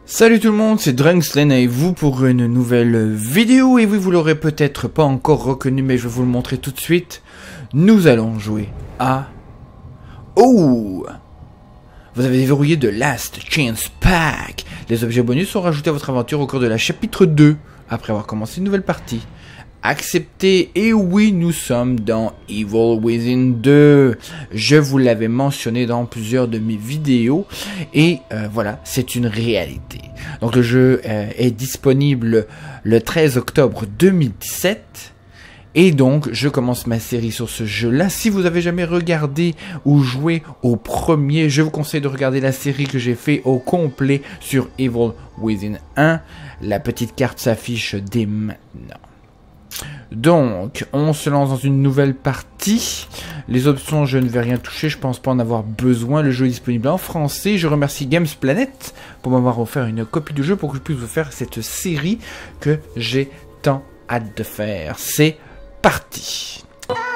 Salut tout le monde, c'est Drunkslen avec vous pour une nouvelle vidéo. Et oui, vous l'aurez peut-être pas encore reconnu, mais je vais vous le montrer tout de suite. Nous allons jouer à... Oh! Vous avez déverrouillé de Last Chance Pack. Les objets bonus sont rajoutés à votre aventure au cours de la chapitre 2, après avoir commencé une nouvelle partie. Accepté, et oui, nous sommes dans Evil Within 2. Je vous l'avais mentionné dans plusieurs de mes vidéos, et voilà, c'est une réalité. Donc le jeu est disponible le 13 octobre 2017, et donc je commence ma série sur ce jeu-là. Si vous avez jamais regardé ou joué au premier, je vous conseille de regarder la série que j'ai fait au complet sur Evil Within 1. La petite carte s'affiche dès maintenant. Donc, on se lance dans une nouvelle partie. Les options, je ne vais rien toucher, je pense pas en avoir besoin. Le jeu est disponible en français. Je remercie Games Planet pour m'avoir offert une copie du jeu pour que je puisse vous faire cette série que j'ai tant hâte de faire. C'est parti.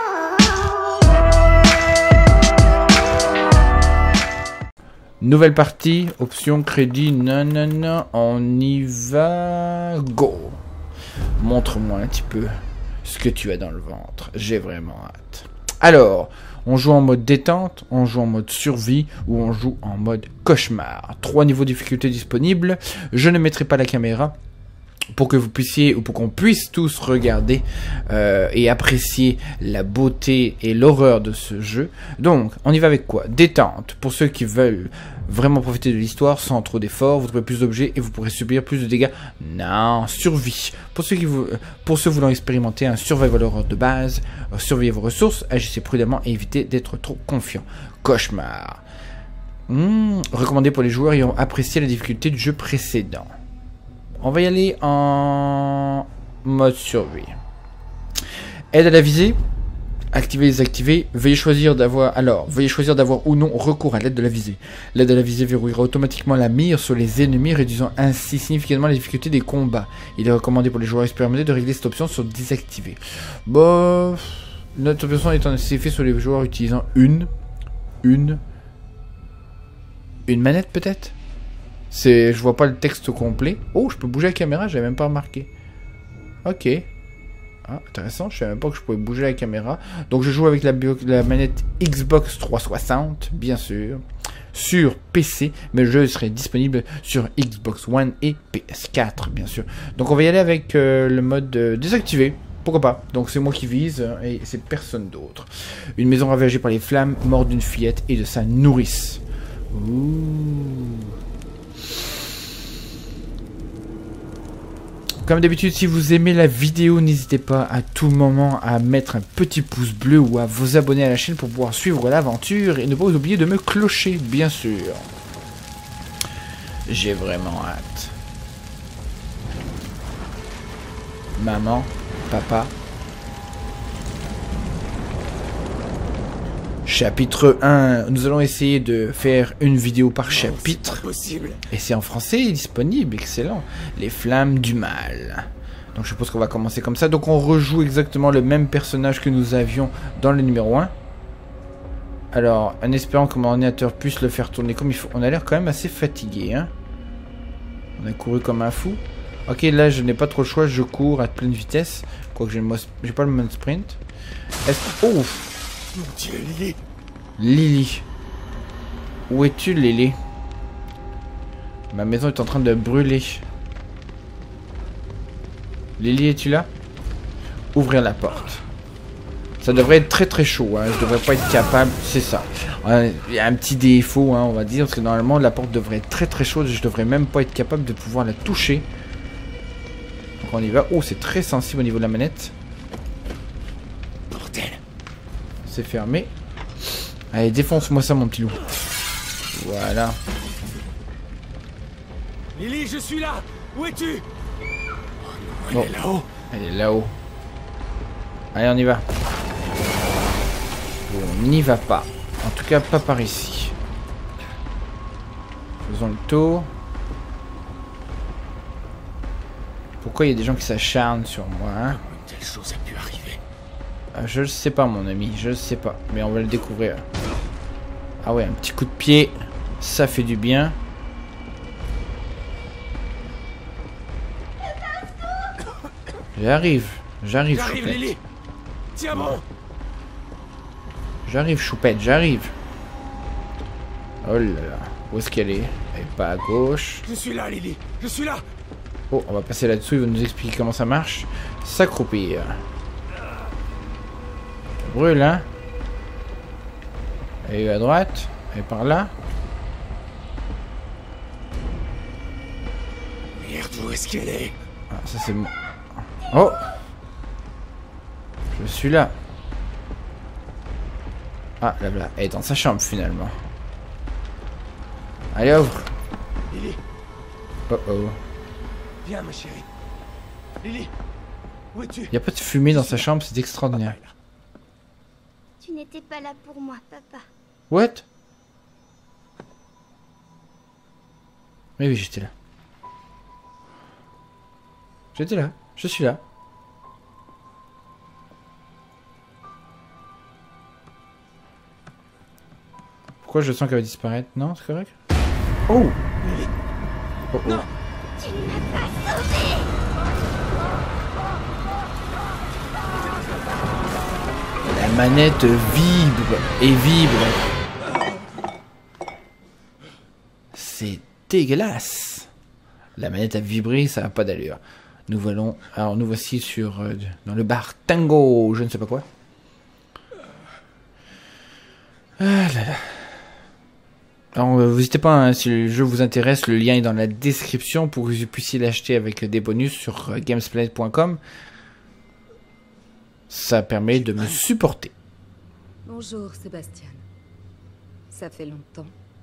Nouvelle partie, option crédit, non, on y va, go. Montre-moi un petit peu ce que tu as dans le ventre. J'ai vraiment hâte. Alors, on joue en mode détente, on joue en mode survie ou on joue en mode cauchemar. 3 niveaux de difficulté disponibles. Je ne mettrai pas la caméra pour que vous puissiez ou pour qu'on puisse tous regarder et apprécier la beauté et l'horreur de ce jeu. Donc, on y va avec quoi? Détente. Pour ceux qui veulent vraiment profiter de l'histoire sans trop d'efforts, vous trouverez plus d'objets et vous pourrez subir plus de dégâts. Non, survie. Pour ceux voulant expérimenter un survival horror de base, surveillez vos ressources, agissez prudemment et évitez d'être trop confiant. Cauchemar. Recommandé pour les joueurs ayant apprécié la difficulté du jeu précédent. On va y aller en mode survie. Aide à la visée. Activer, désactiver. Veuillez choisir d'avoir ou non recours à l'aide de la visée. L'aide à la visée verrouillera automatiquement la mire sur les ennemis, réduisant ainsi significativement la difficulté des combats. Il est recommandé pour les joueurs expérimentés de régler cette option sur désactiver. Bon, notre option étant fait sur les joueurs utilisant une manette peut-être. Je vois pas le texte complet. Oh, je peux bouger la caméra, j'avais même pas remarqué. Ok. Ah, intéressant, je savais même pas que je pouvais bouger la caméra. Donc je joue avec la manette Xbox 360, bien sûr, sur PC, mais le jeu serait disponible sur Xbox One et PS4, bien sûr. Donc on va y aller avec le mode désactivé. Pourquoi pas? Donc c'est moi qui vise et c'est personne d'autre. Une maison ravagée par les flammes, mort d'une fillette et de sa nourrice. Ouh. Comme d'habitude, si vous aimez la vidéo, n'hésitez pas à tout moment à mettre un petit pouce bleu ou à vous abonner à la chaîne pour pouvoir suivre l'aventure et ne pas vous oublier de me clocher, bien sûr. J'ai vraiment hâte. Maman, papa. Chapitre 1, nous allons essayer de faire une vidéo par chapitre. Et c'est en français, disponible, excellent. Les flammes du mal. Donc je suppose qu'on va commencer comme ça. Donc on rejoue exactement le même personnage que nous avions dans le numéro 1. Alors, en espérant que mon ordinateur puisse le faire tourner comme il faut. On a l'air quand même assez fatigué, hein. On a couru comme un fou. Ok, là je n'ai pas trop le choix, je cours à pleine vitesse. Quoique j'ai pas le mode sprint. Oh! Mon Dieu, Lily. Lily. Où es-tu, Lily? Ma maison est en train de brûler. Lily, es-tu là? Ouvrir la porte. Ça devrait être très très chaud, hein. Je devrais pas être capable. C'est ça. Il y a un petit défaut, hein, on va dire. Parce que normalement, la porte devrait être très très chaude. Je devrais même pas être capable de pouvoir la toucher. Donc on y va. Oh, c'est très sensible au niveau de la manette. C'est fermé. Allez, défonce-moi ça, mon petit loup. Voilà. Lily, je suis là. Où es-tu? Oh non, elle est là-haut. Elle est là-haut. Allez, on y va. On n'y va pas. En tout cas, pas par ici. Faisons le tour. Pourquoi il y a des gens qui s'acharnent sur moi, hein? Comment une telle chose a pu arriver? Je le sais pas, mon ami, je le sais pas, mais on va le découvrir. Ah ouais, un petit coup de pied, ça fait du bien. J'arrive, J'arrive, Choupette. Lily. Tiens bon. J'arrive, Choupette, j'arrive. Oh là là, où est-ce qu'elle est? Elle est pas à gauche. Je suis là, Lily. Je suis là. Oh, on va passer là-dessous, il va nous expliquer comment ça marche. S'accroupir. Brûle, hein. Elle est à droite. Elle est par là. Merde, où est-ce qu'elle est? Ah, ça c'est moi. Oh! Je suis là. Ah, là, là. Elle est dans sa chambre finalement. Allez, ouvre. Lily, Oh oh. viens, ma chérie. Lily, où es-tu? Il n'y a pas de fumée dans sa chambre, c'est extraordinaire. Tu n'étais pas là pour moi, papa. What? Oui, oui, j'étais là. J'étais là. Je suis là. Pourquoi je sens qu'elle va disparaître? Non, c'est correct? Oh! Lily, Oh oh. non. Tu ne m'as pas sauvé. La manette vibre et vibre. C'est dégueulasse. La manette a vibré, ça n'a pas d'allure. Nous allons, alors nous voici sur dans le bar Tango, je ne sais pas quoi. Ah là là. Alors n'hésitez pas, hein, si le jeu vous intéresse, le lien est dans la description pour que vous puissiez l'acheter avec des bonus sur gamesplanet.com. Ça permet de me supporter. Bonjour, Sébastien. Ça fait longtemps.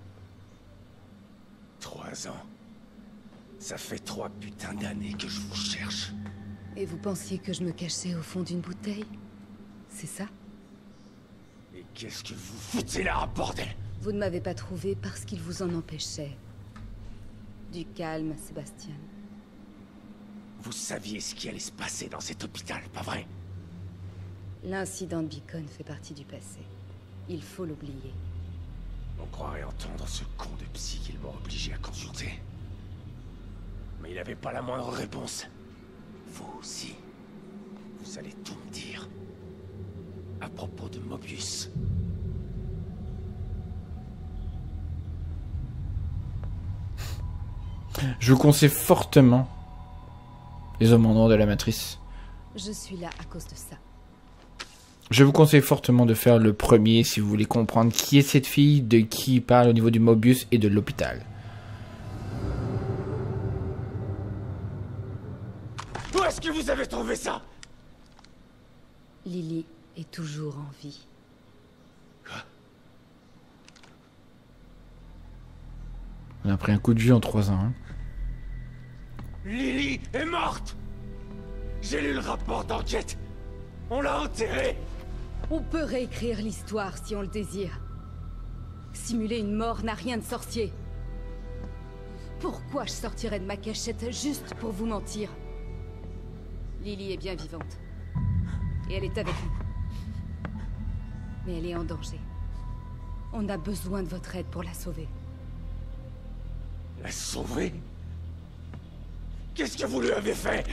3 ans. Ça fait 3 putains d'années que je vous cherche. Et vous pensiez que je me cachais au fond d'une bouteille? C'est ça? Et qu'est-ce que vous foutez là, bordel? Vous ne m'avez pas trouvé parce qu'il vous en empêchait. Du calme, Sébastien. Vous saviez ce qui allait se passer dans cet hôpital, pas vrai? L'incident de Beacon fait partie du passé. Il faut l'oublier. On croirait entendre ce con de psy qu'ils m'ont obligé à consulter. Mais il n'avait pas la moindre réponse. Vous aussi. Vous allez tout me dire. À propos de Mobius. Je vous conseille fortement les hommes en noir de la matrice. Je suis là à cause de ça. Je vous conseille fortement de faire le premier si vous voulez comprendre qui est cette fille, de qui il parle au niveau du Mobius et de l'hôpital. Où est-ce que vous avez trouvé ça? Lily est toujours en vie. On a pris un coup de vue en 3 ans. Hein. Lily est morte! J'ai lu le rapport d'enquête. On l'a enterrée. On peut réécrire l'histoire si on le désire. Simuler une mort n'a rien de sorcier. Pourquoi je sortirais de ma cachette juste pour vous mentir? Lily est bien vivante. Et elle est avec nous. Mais elle est en danger. On a besoin de votre aide pour la sauver. La sauver? Qu'est-ce que vous lui avez fait?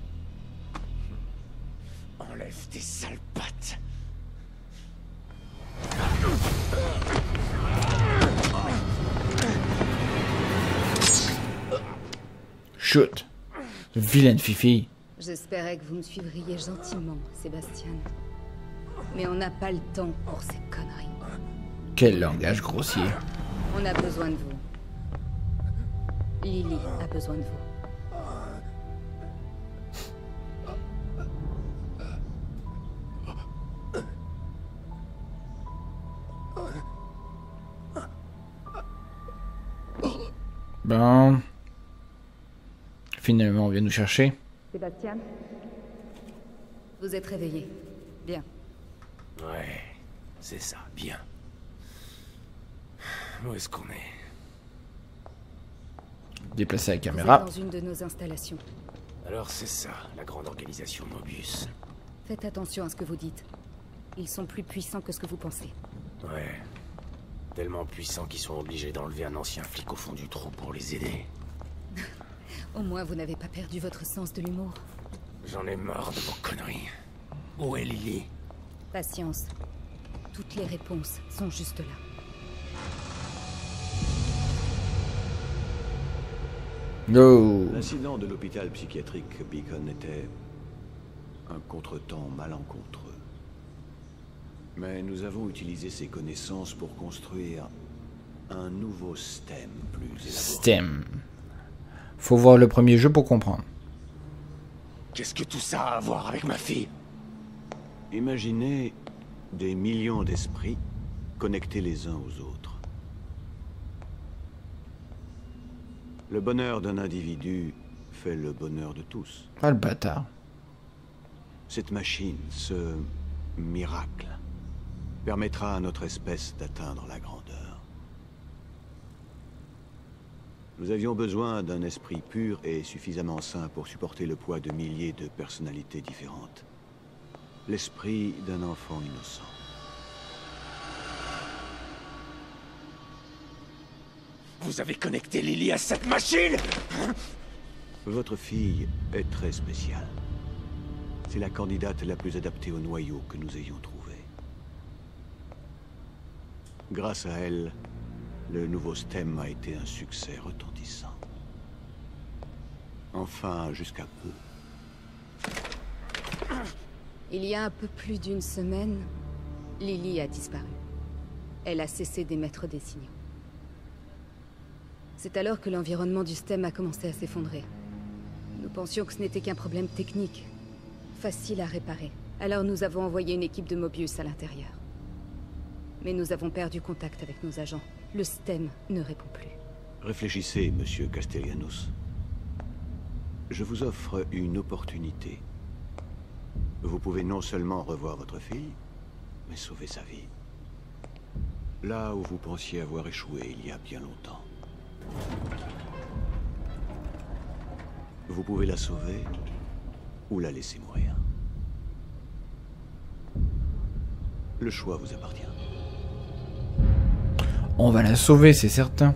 Enlève tes sales pattes. Shoot. Vilaine fifi. J'espérais que vous me suivriez gentiment, Sébastien. Mais on n'a pas le temps pour ces conneries. Quel langage grossier. On a besoin de vous. Lily a besoin de vous. Bon. Finalement, on vient nous chercher. Sébastien? Vous êtes réveillé. Bien. Ouais, c'est ça, bien. Où est-ce qu'on est? Déplacer la Vous caméra. êtes dans une de nos installations. Alors c'est ça, la grande organisation Mobius. Faites attention à ce que vous dites. Ils sont plus puissants que ce que vous pensez. Ouais. Tellement puissants qu'ils sont obligés d'enlever un ancien flic au fond du trou pour les aider. Au moins, vous n'avez pas perdu votre sens de l'humour. J'en ai marre de vos conneries. Où est Lily? Patience. Toutes les réponses sont juste là. No. L'incident de l'hôpital psychiatrique Beacon était un contretemps malencontreux. Mais nous avons utilisé ces connaissances pour construire un nouveau STEM plus élaboré. STEM. Faut voir le premier jeu pour comprendre. Qu'est-ce que tout ça a à voir avec ma fille? Imaginez des millions d'esprits connectés les uns aux autres. Le bonheur d'un individu fait le bonheur de tous. Ah le bâtard. Cette machine, ce miracle, permettra à notre espèce d'atteindre la grandeur. Nous avions besoin d'un esprit pur et suffisamment sain pour supporter le poids de milliers de personnalités différentes. L'esprit d'un enfant innocent. Vous avez connecté Lily à cette machine? Votre fille est très spéciale. C'est la candidate la plus adaptée au noyau que nous ayons trouvé. Grâce à elle, le nouveau STEM a été un succès retentissant. Enfin, jusqu'à peu. Il y a un peu plus d'une semaine, Lily a disparu. Elle a cessé d'émettre des signaux. C'est alors que l'environnement du STEM a commencé à s'effondrer. Nous pensions que ce n'était qu'un problème technique, facile à réparer. Alors nous avons envoyé une équipe de Mobius à l'intérieur. Mais nous avons perdu contact avec nos agents. Le STEM ne répond plus. Réfléchissez, monsieur Castellanos. Je vous offre une opportunité. Vous pouvez non seulement revoir votre fille, mais sauver sa vie. Là où vous pensiez avoir échoué il y a bien longtemps. Vous pouvez la sauver ou la laisser mourir. Le choix vous appartient. On va la sauver, c'est certain.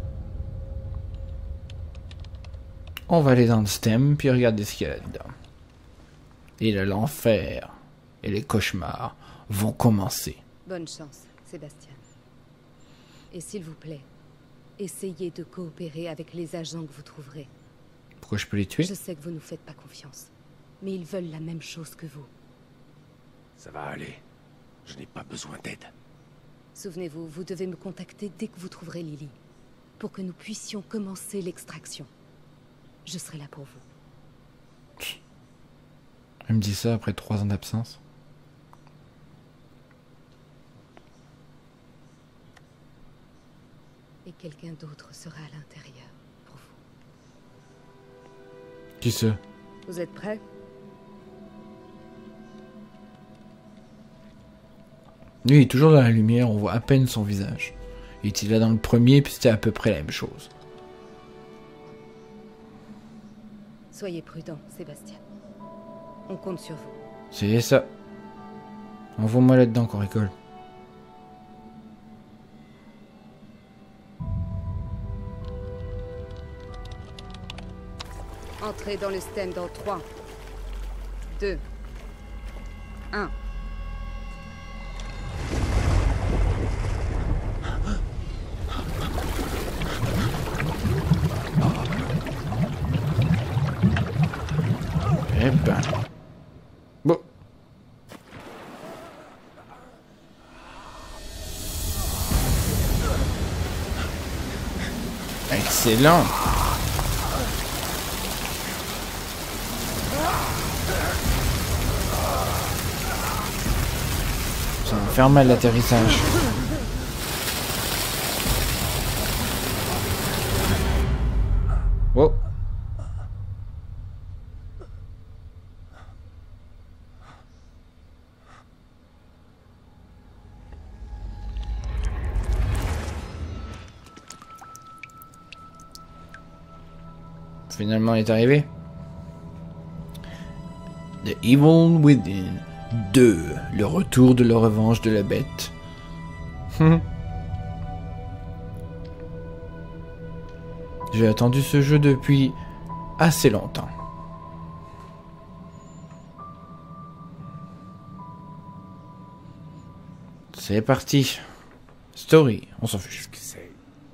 On va aller dans le STEM, puis regarder ce qu'il y a là-dedans. Et là, l'enfer et les cauchemars vont commencer. Bonne chance, Sébastien. Et s'il vous plaît, essayez de coopérer avec les agents que vous trouverez. Pourquoi je peux les tuer? Je sais que vous nous faites pas confiance, mais ils veulent la même chose que vous. Ça va aller. Je n'ai pas besoin d'aide. Souvenez-vous, vous devez me contacter dès que vous trouverez Lily, pour que nous puissions commencer l'extraction. Je serai là pour vous. Elle me dit ça après 3 ans d'absence. Et quelqu'un d'autre sera à l'intérieur, pour vous. Qui c'est? Vous êtes prêts? Lui, il est toujours dans la lumière, on voit à peine son visage. Il était là dans le premier, puis c'était à peu près la même chose. Soyez prudent, Sébastien. On compte sur vous. C'est ça. Envoie-moi là-dedans qu'on rigole. Entrez dans le STEM dans 3, 2, 1. Eh ben... Bon. Excellent. Ça va faire mal l'atterrissage. Oh. Finalement, on est arrivé. The Evil Within 2. Le retour de la revanche de la bête. J'ai attendu ce jeu depuis assez longtemps. C'est parti. Story, on s'en fiche. Qu'est-ce que c'est?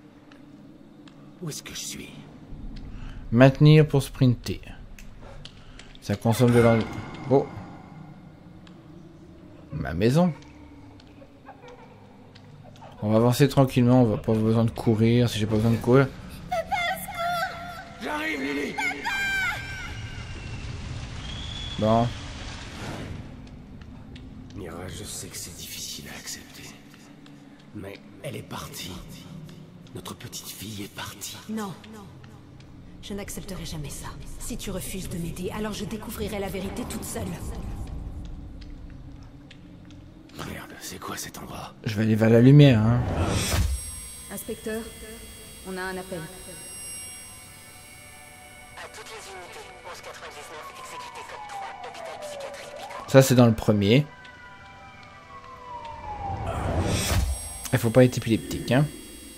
Où est-ce que je suis? Maintenir pour sprinter. Ça consomme de l'eau. Oh. Ma maison. On va avancer tranquillement, on va pas avoir besoin de courir si j'ai pas besoin de courir. J'arrive, Lily! Bon. Mira, je sais que c'est difficile à accepter. Mais elle est partie. Notre petite fille est partie. Non. Je n'accepterai jamais ça. Si tu refuses de m'aider, alors je découvrirai la vérité toute seule. Merde, c'est quoi cet endroit? Je vais aller vers la lumière, hein. Inspecteur, on a un appel. Ça, c'est dans le premier. Il faut pas être épileptique, hein.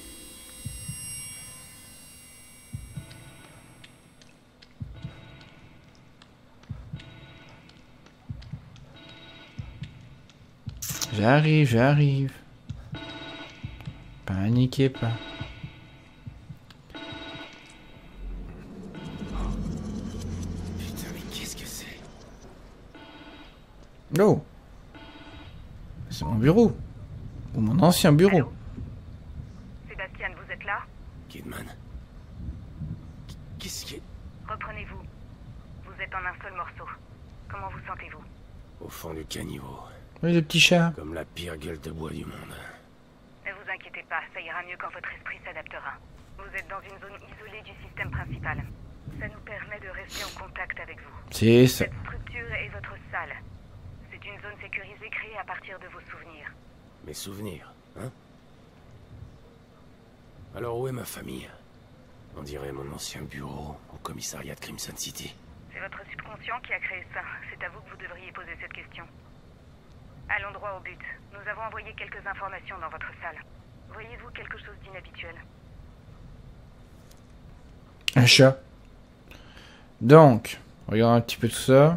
J'arrive. Paniquez pas. Putain, mais qu'est-ce que c'est? Oh. C'est mon bureau. Ou mon ancien bureau. Allô? Sébastien, vous êtes là? Kidman. Qu'est-ce qui est... Reprenez-vous. Vous êtes en un seul morceau. Comment vous sentez-vous? Au fond du caniveau. Oui, le petit chat. Comme la pire gueule de bois du monde. Ne vous inquiétez pas, ça ira mieux quand votre esprit s'adaptera. Vous êtes dans une zone isolée du système principal. Ça nous permet de rester en contact avec vous. C'est ça. Cette structure est votre salle. C'est une zone sécurisée créée à partir de vos souvenirs. Mes souvenirs, hein? Alors où est ma famille? On dirait mon ancien bureau au commissariat de Crimson City. C'est votre subconscient qui a créé ça. C'est à vous que vous devriez poser cette question. Allons droit au but. Nous avons envoyé quelques informations dans votre salle. Voyez-vous quelque chose d'inhabituel? Un chat. Donc, regarde un petit peu tout ça.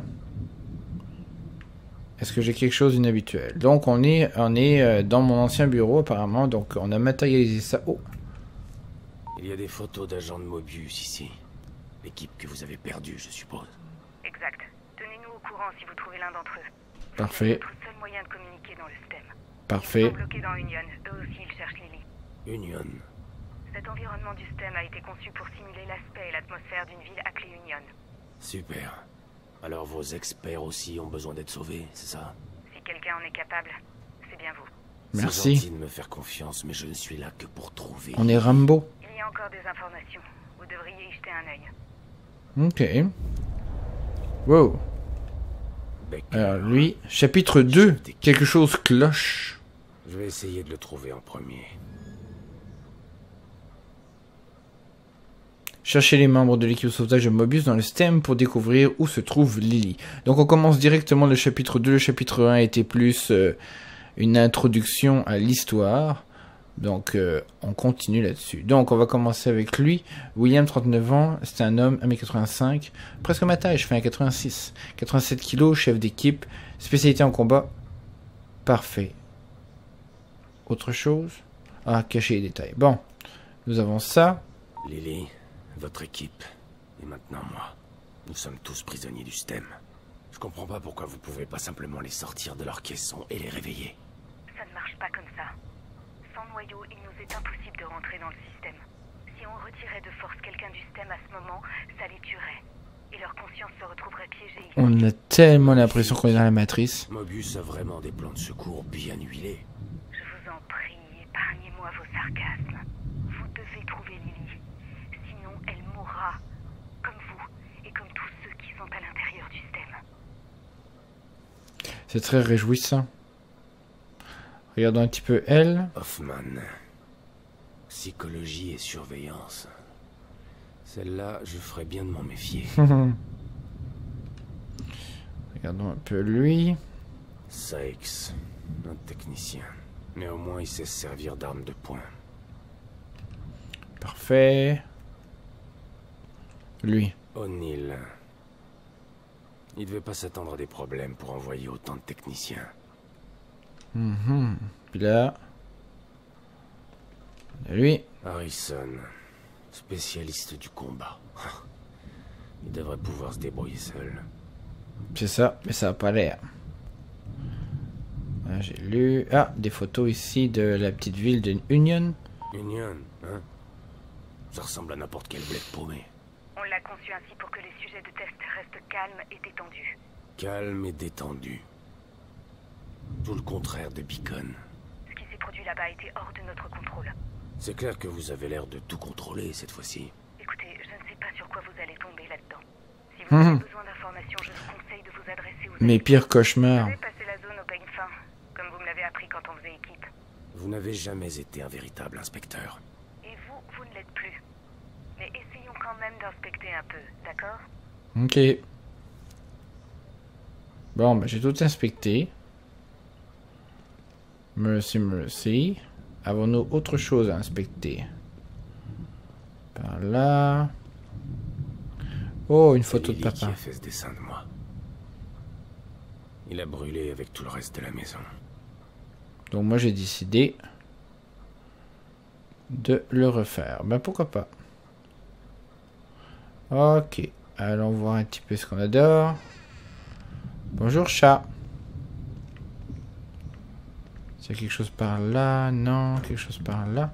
Est-ce que j'ai quelque chose d'inhabituel? Donc, on est dans mon ancien bureau, apparemment. Donc, on a matérialisé ça. Oh. Il y a des photos d'agents de Mobius ici. L'équipe que vous avez perdue, je suppose. Exact. Tenez-nous au courant si vous trouvez l'un d'entre eux. Parfait. C'est notre seul moyen de communiquer dans le système. Ils Parfait. sont bloqués dans Union. Eux aussi, ils cherchent Lily. Union. Cet environnement du système a été conçu pour simuler l'aspect et l'atmosphère d'une ville appelée Union. Super. Alors vos experts aussi ont besoin d'être sauvés, c'est ça? Si quelqu'un en est capable, c'est bien vous. Merci. C'est gentil de me faire confiance, mais je ne suis là que pour trouver. On est Rambo. Il y a encore des informations. Vous devriez y jeter un œil. Ok. Wow. Becker. Alors, lui, chapitre 2. Quelque chose cloche. Je vais essayer de le trouver en premier. Cherchez les membres de l'équipe de sauvetage de Mobius dans le système pour découvrir où se trouve Lily. Donc on commence directement le chapitre 2. Le chapitre 1 était plus une introduction à l'histoire. Donc on continue là-dessus. Donc on va commencer avec lui. William, 39 ans. C'est un homme, 1m85. Presque ma taille, je fais 1m86. 87 kg, chef d'équipe. Spécialité en combat. Parfait. Autre chose? Ah, cacher les détails. Bon, nous avons ça. Lily, votre équipe, et maintenant moi. Nous sommes tous prisonniers du système. Je comprends pas pourquoi vous pouvez pas simplement les sortir de leur caisson et les réveiller. Ça ne marche pas comme ça. Sans noyau, il nous est impossible de rentrer dans le système. Si on retirait de force quelqu'un du système à ce moment, ça les tuerait. Et leur conscience se retrouverait piégée. On a tellement l'impression qu'on est dans la matrice. Mobius a vraiment des plans de secours bien huilés. Je vous en prie, épargnez-moi vos sarcasmes. Vous devez trouver Lily. Sinon, elle mourra. Comme vous, et comme tous ceux qui sont à l'intérieur du système. C'est très réjouissant. Regardons un petit peu elle. Hoffman. Psychologie et surveillance. Celle-là, je ferais bien de m'en méfier. Regardons un peu lui. Sykes, un technicien. Mais au moins il sait se servir d'armes de poing. Parfait. Lui. O'Neill. Il devait pas s'attendre à des problèmes pour envoyer autant de techniciens. Puis là... Lui. Harrison, spécialiste du combat. Il devrait pouvoir se débrouiller seul. C'est ça, mais ça n'a pas l'air. Ah, j'ai lu... Ah, des photos ici de la petite ville de Union. Union, hein? Ça ressemble à n'importe quel bled paumé. On l'a conçu ainsi pour que les sujets de test restent calmes et détendus. Calme et détendu. Tout le contraire de Beacon. Ce qui s'est produit là-bas était hors de notre contrôle. C'est clair que vous avez l'air de tout contrôler cette fois-ci. Écoutez, je ne sais pas sur quoi vous allez tomber là-dedans. Si vous avez besoin d'informations, je vous conseille de vous adresser aux... Mes pires cauchemars. Vous avez passé la zone au peigne fin, comme vous me l'avez appris quand on faisait équipe. Vous n'avez jamais été un véritable inspecteur. Et vous, vous ne l'êtes plus. Mais essayons quand même d'inspecter un peu, d'accord? Ok. Bon, bah j'ai tout inspecté. Merci. Avons-nous autre chose à inspecter? Par là. Oh, une photo de Lily papa. qui a fait ce dessin de moi. Il a brûlé avec tout le reste de la maison. Donc moi j'ai décidé de le refaire. Ben pourquoi pas. Ok. Allons voir un petit peu ce qu'on adore. Bonjour chat. C'est quelque chose par là? Non, quelque chose par là.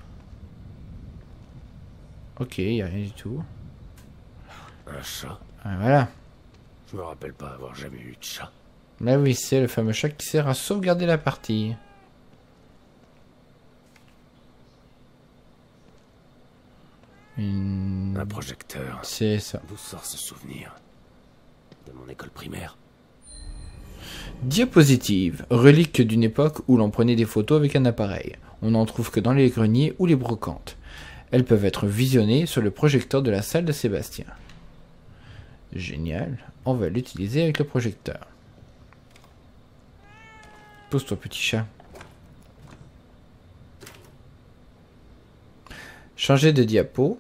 Ok, il n'y a rien du tout. Un chat? Ah, voilà. Je me rappelle pas avoir jamais eu de chat. Là oui, c'est le fameux chat qui sert à sauvegarder la partie. Un projecteur. C'est ça. D'où sort ce souvenir? De mon école primaire. Diapositive, relique d'une époque où l'on prenait des photos avec un appareil. On n'en trouve que dans les greniers ou les brocantes. Elles peuvent être visionnées sur le projecteur de la salle de Sébastien. Génial, on va l'utiliser avec le projecteur. Pose-toi petit chat. Changer de diapo.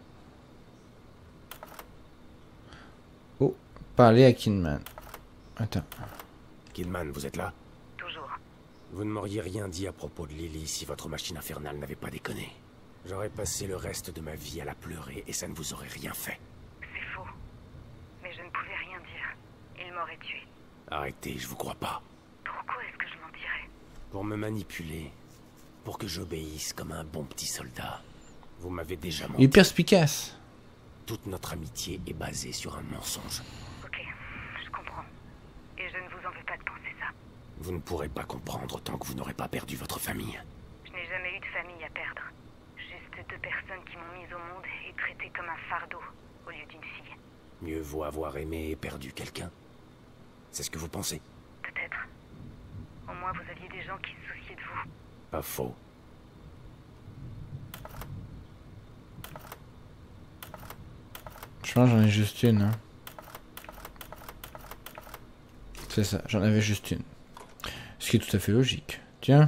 Oh, parler à Kidman. Attends. Kidman, vous êtes là? Toujours. Vous ne m'auriez rien dit à propos de Lily si votre machine infernale n'avait pas déconné. J'aurais passé le reste de ma vie à la pleurer et ça ne vous aurait rien fait. C'est faux. Mais je ne pouvais rien dire. Il m'aurait tué. Arrêtez, je vous crois pas. Pourquoi est-ce que je mentirais? Pour me manipuler. Pour que j'obéisse comme un bon petit soldat. Vous m'avez déjà menti. Il est perspicace. Toute notre amitié est basée sur un mensonge. Ok, je comprends. Et je ne vous en veux pas de penser ça. Vous ne pourrez pas comprendre tant que vous n'aurez pas perdu votre famille. Je n'ai jamais eu de famille à perdre. Juste deux personnes qui m'ont mise au monde et traitée comme un fardeau au lieu d'une fille. Mieux vaut avoir aimé et perdu quelqu'un. C'est ce que vous pensez? Peut-être. Au moins vous aviez des gens qui se souciaient de vous. Pas faux. Je pense que j'en ai juste une. Hein. C'est ça, j'en avais juste une. Ce qui est tout à fait logique. Tiens.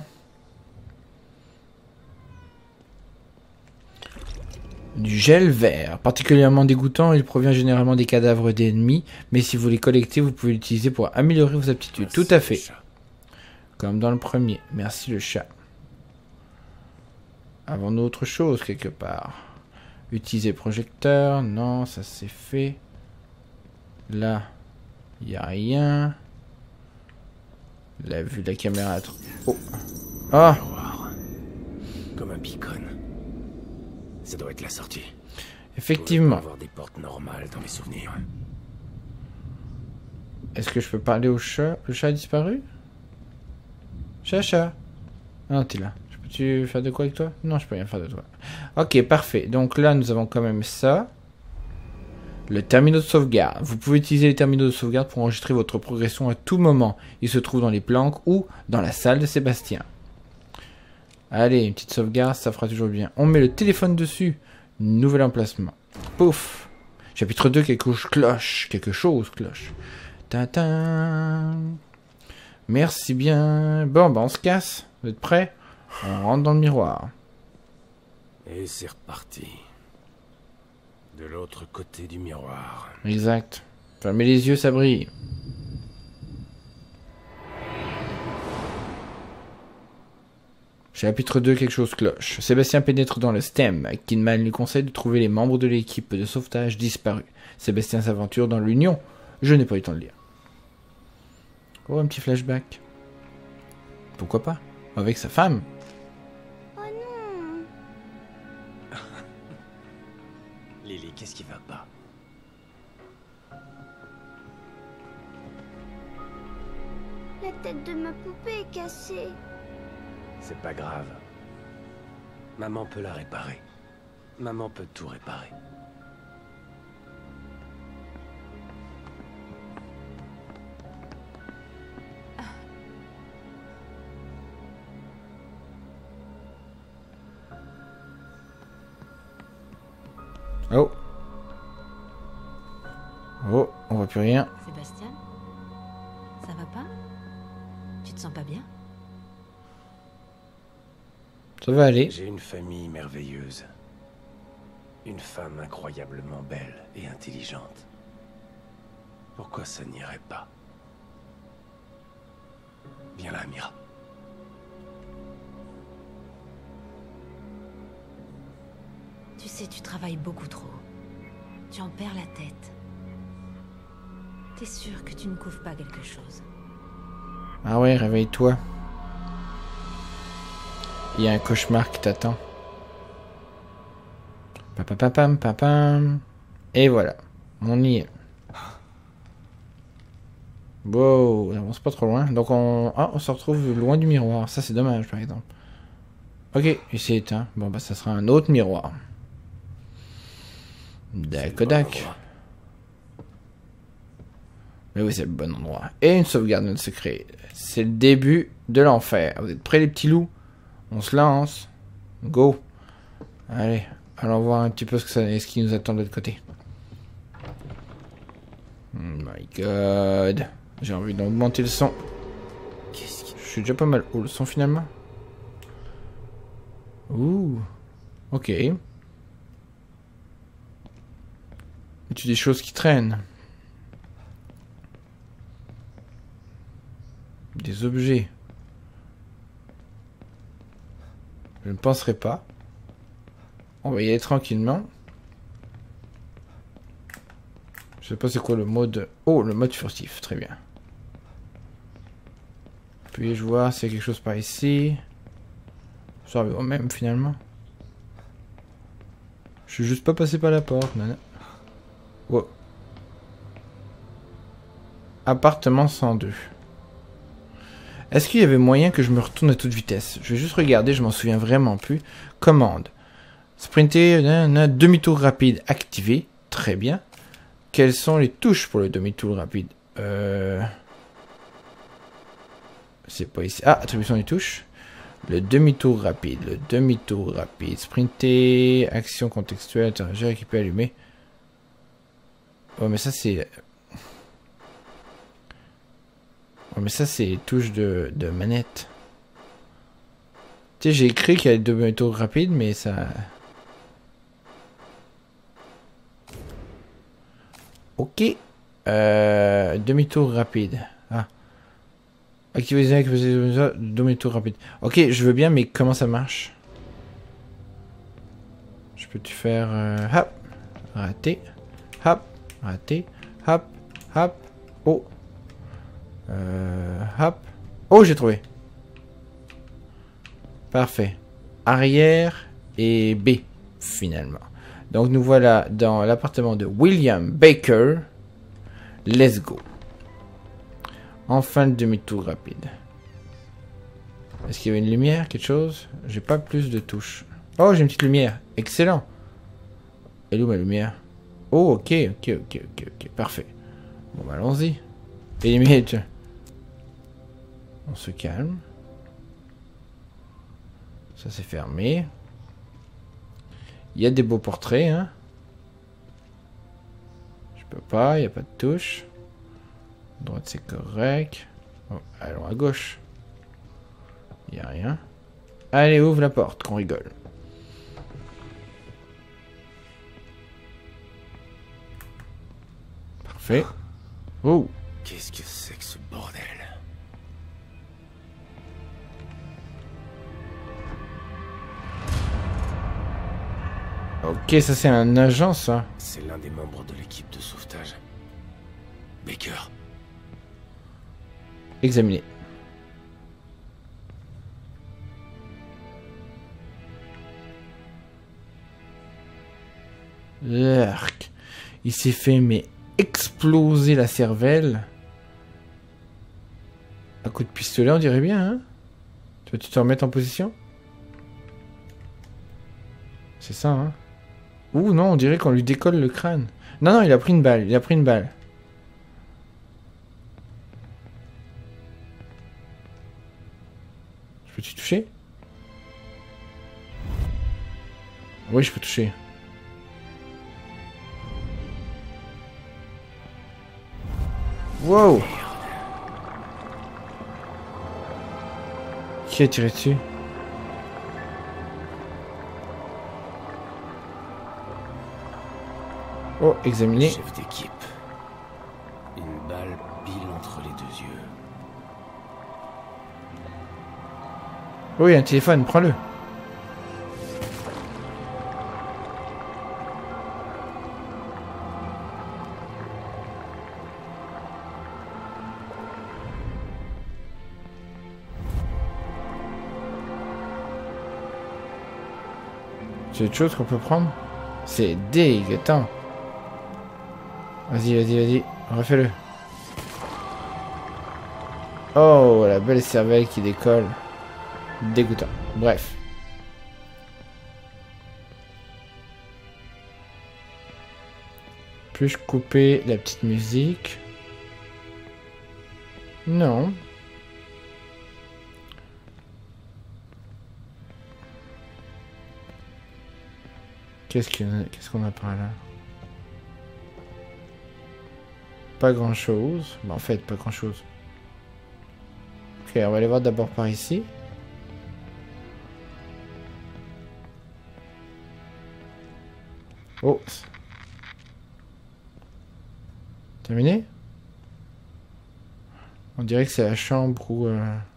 Du gel vert. Particulièrement dégoûtant, il provient généralement des cadavres d'ennemis, mais si vous les collectez, vous pouvez l'utiliser pour améliorer vos aptitudes. Tout à fait. Comme dans le premier. Merci le chat. Avons-nous autre chose quelque part? Utiliser projecteur. Non, ça c'est fait. Là, il n'y a rien. La vue de la caméra. Oh. Ah. Comme un beacon. Ça doit être la sortie. Effectivement. Avoir des portes normales dans mes souvenirs. Est-ce que je peux parler au chat? Le chat a disparu? Chat. Ah, t'es là. Peux-tu faire de quoi avec toi? Non, je peux rien faire de toi. Ok, parfait. Donc là, nous avons quand même ça. Le terminal de sauvegarde. Vous pouvez utiliser les terminaux de sauvegarde pour enregistrer votre progression à tout moment. Il se trouve dans les planques ou dans la salle de Sébastien. Allez, une petite sauvegarde, ça fera toujours bien. On met le téléphone dessus. Nouvel emplacement. Pouf. Chapitre 2, quelque chose cloche. Tintin. Merci bien. Bon, bah on se casse. Vous êtes prêts? On rentre dans le miroir. Et c'est reparti. De l'autre côté du miroir. Exact. Fermez les yeux, ça brille. Chapitre 2, quelque chose cloche. Sébastien pénètre dans le STEM. Kidman lui conseille de trouver les membres de l'équipe de sauvetage disparus. Sébastien s'aventure dans l'Union. Je n'ai pas eu le temps de lire. Oh, un petit flashback. Pourquoi pas? Avec sa femme. Oh non. Lily, qu'est-ce qui va pas? La tête de ma poupée est cassée. C'est pas grave. Maman peut la réparer. Maman peut tout réparer. Oh. Oh, on voit plus rien. Sébastien, ça va pas? Tu te sens pas bien? Ça va aller. J'ai une famille merveilleuse. Une femme incroyablement belle et intelligente. Pourquoi ça n'irait pas? Viens là, Mira. Tu sais, tu travailles beaucoup trop. Tu en perds la tête. T'es sûr que tu ne couvres pas quelque chose? Ah ouais, réveille-toi. Il y a un cauchemar qui t'attend. Papapapam, papam. Et voilà. On y est. Wow, on avance pas trop loin. Donc on se retrouve loin du miroir. Ça c'est dommage par exemple. Ok, il s'est éteint. Bon bah ça sera un autre miroir. Dac. Mais oui, c'est le bon endroit. Et une sauvegarde de notre secret. C'est le début de l'enfer. Vous êtes prêts les petits loups? On se lance. Go. Allez, allons voir un petit peu ce qui nous attend de l'autre côté. Oh my god. J'ai envie d'augmenter le son. Je suis déjà pas mal haut le son finalement. Ouh. Ok. Tu des choses qui traînent. Des objets. Je ne penserai pas. On va y aller tranquillement. Je sais pas c'est quoi le mode... Oh, le mode furtif, très bien. Puis-je voir s'il y a quelque chose par ici. Ça revient au même finalement. Je suis juste pas passé par la porte, nana. Wow. Appartement 102. Est-ce qu'il y avait moyen que je me retourne à toute vitesse? Je vais juste regarder, je m'en souviens vraiment plus. Commande. Sprinter, demi-tour rapide activé. Très bien. Quelles sont les touches pour le demi-tour rapide? C'est pas ici. Ah, attribution des touches. Le demi-tour rapide. Le demi-tour rapide. Sprinter. Action contextuelle. Interagir, équiper, allumer. Oh, mais ça, c'est... Oh, mais ça, c'est les touches de manette. Tu sais, j'ai écrit qu'il y a des demi-tours rapides, mais ça... Ok. Demi-tour rapide. Ah. Activer demi-tour rapide. Ok, je veux bien, mais comment ça marche? Je peux te faire... hop. Raté. Hop. Raté. Hop. Hop. Oh. Hop. Oh, j'ai trouvé. Parfait. Arrière et B, finalement. Donc, nous voilà dans l'appartement de William Baker. Let's go. Enfin, le demi-tour rapide. Est-ce qu'il y avait une lumière, quelque chose? J'ai pas plus de touches. Oh, j'ai une petite lumière. Excellent. Elle est où ma lumière? Oh, ok. Parfait. Bon, bah, allons-y. Limite. On se calme. Ça, c'est fermé. Il y a des beaux portraits, hein. Je peux pas, il n'y a pas de touche. Droite, c'est correct. Oh, allons à gauche. Il n'y a rien. Allez, ouvre la porte, qu'on rigole. Parfait. Oh. Qu'est-ce que c'est que ce bordel? Ok, ça c'est un agent, ça. C'est l'un des membres de l'équipe de sauvetage. Baker. Examiner. L'arc. Il s'est fait mais exploser la cervelle. Un coup de pistolet, on dirait bien, hein? Tu te remettre en position? C'est ça, hein? Ouh, non, on dirait qu'on lui décolle le crâne. Non, non, il a pris une balle, il a pris une balle. Je peux-tu toucher? Oui, je peux toucher. Wow! Qui a tiré dessus? Oh, examiner. Chef d'équipe. Une balle pile entre les deux yeux. Oui, un téléphone, prends-le. C'est autre chose qu'on peut prendre? C'est dégueulant. Vas-y, vas-y, vas-y. Refais-le. Oh, la belle cervelle qui décolle. Dégoûtant. Bref. Puis-je couper la petite musique? Non. Qu'est-ce qu'on a par là? Pas grand-chose. Bah, en fait, pas grand-chose. Ok, on va aller voir d'abord par ici. Oh. Terminé? On dirait que c'est la chambre où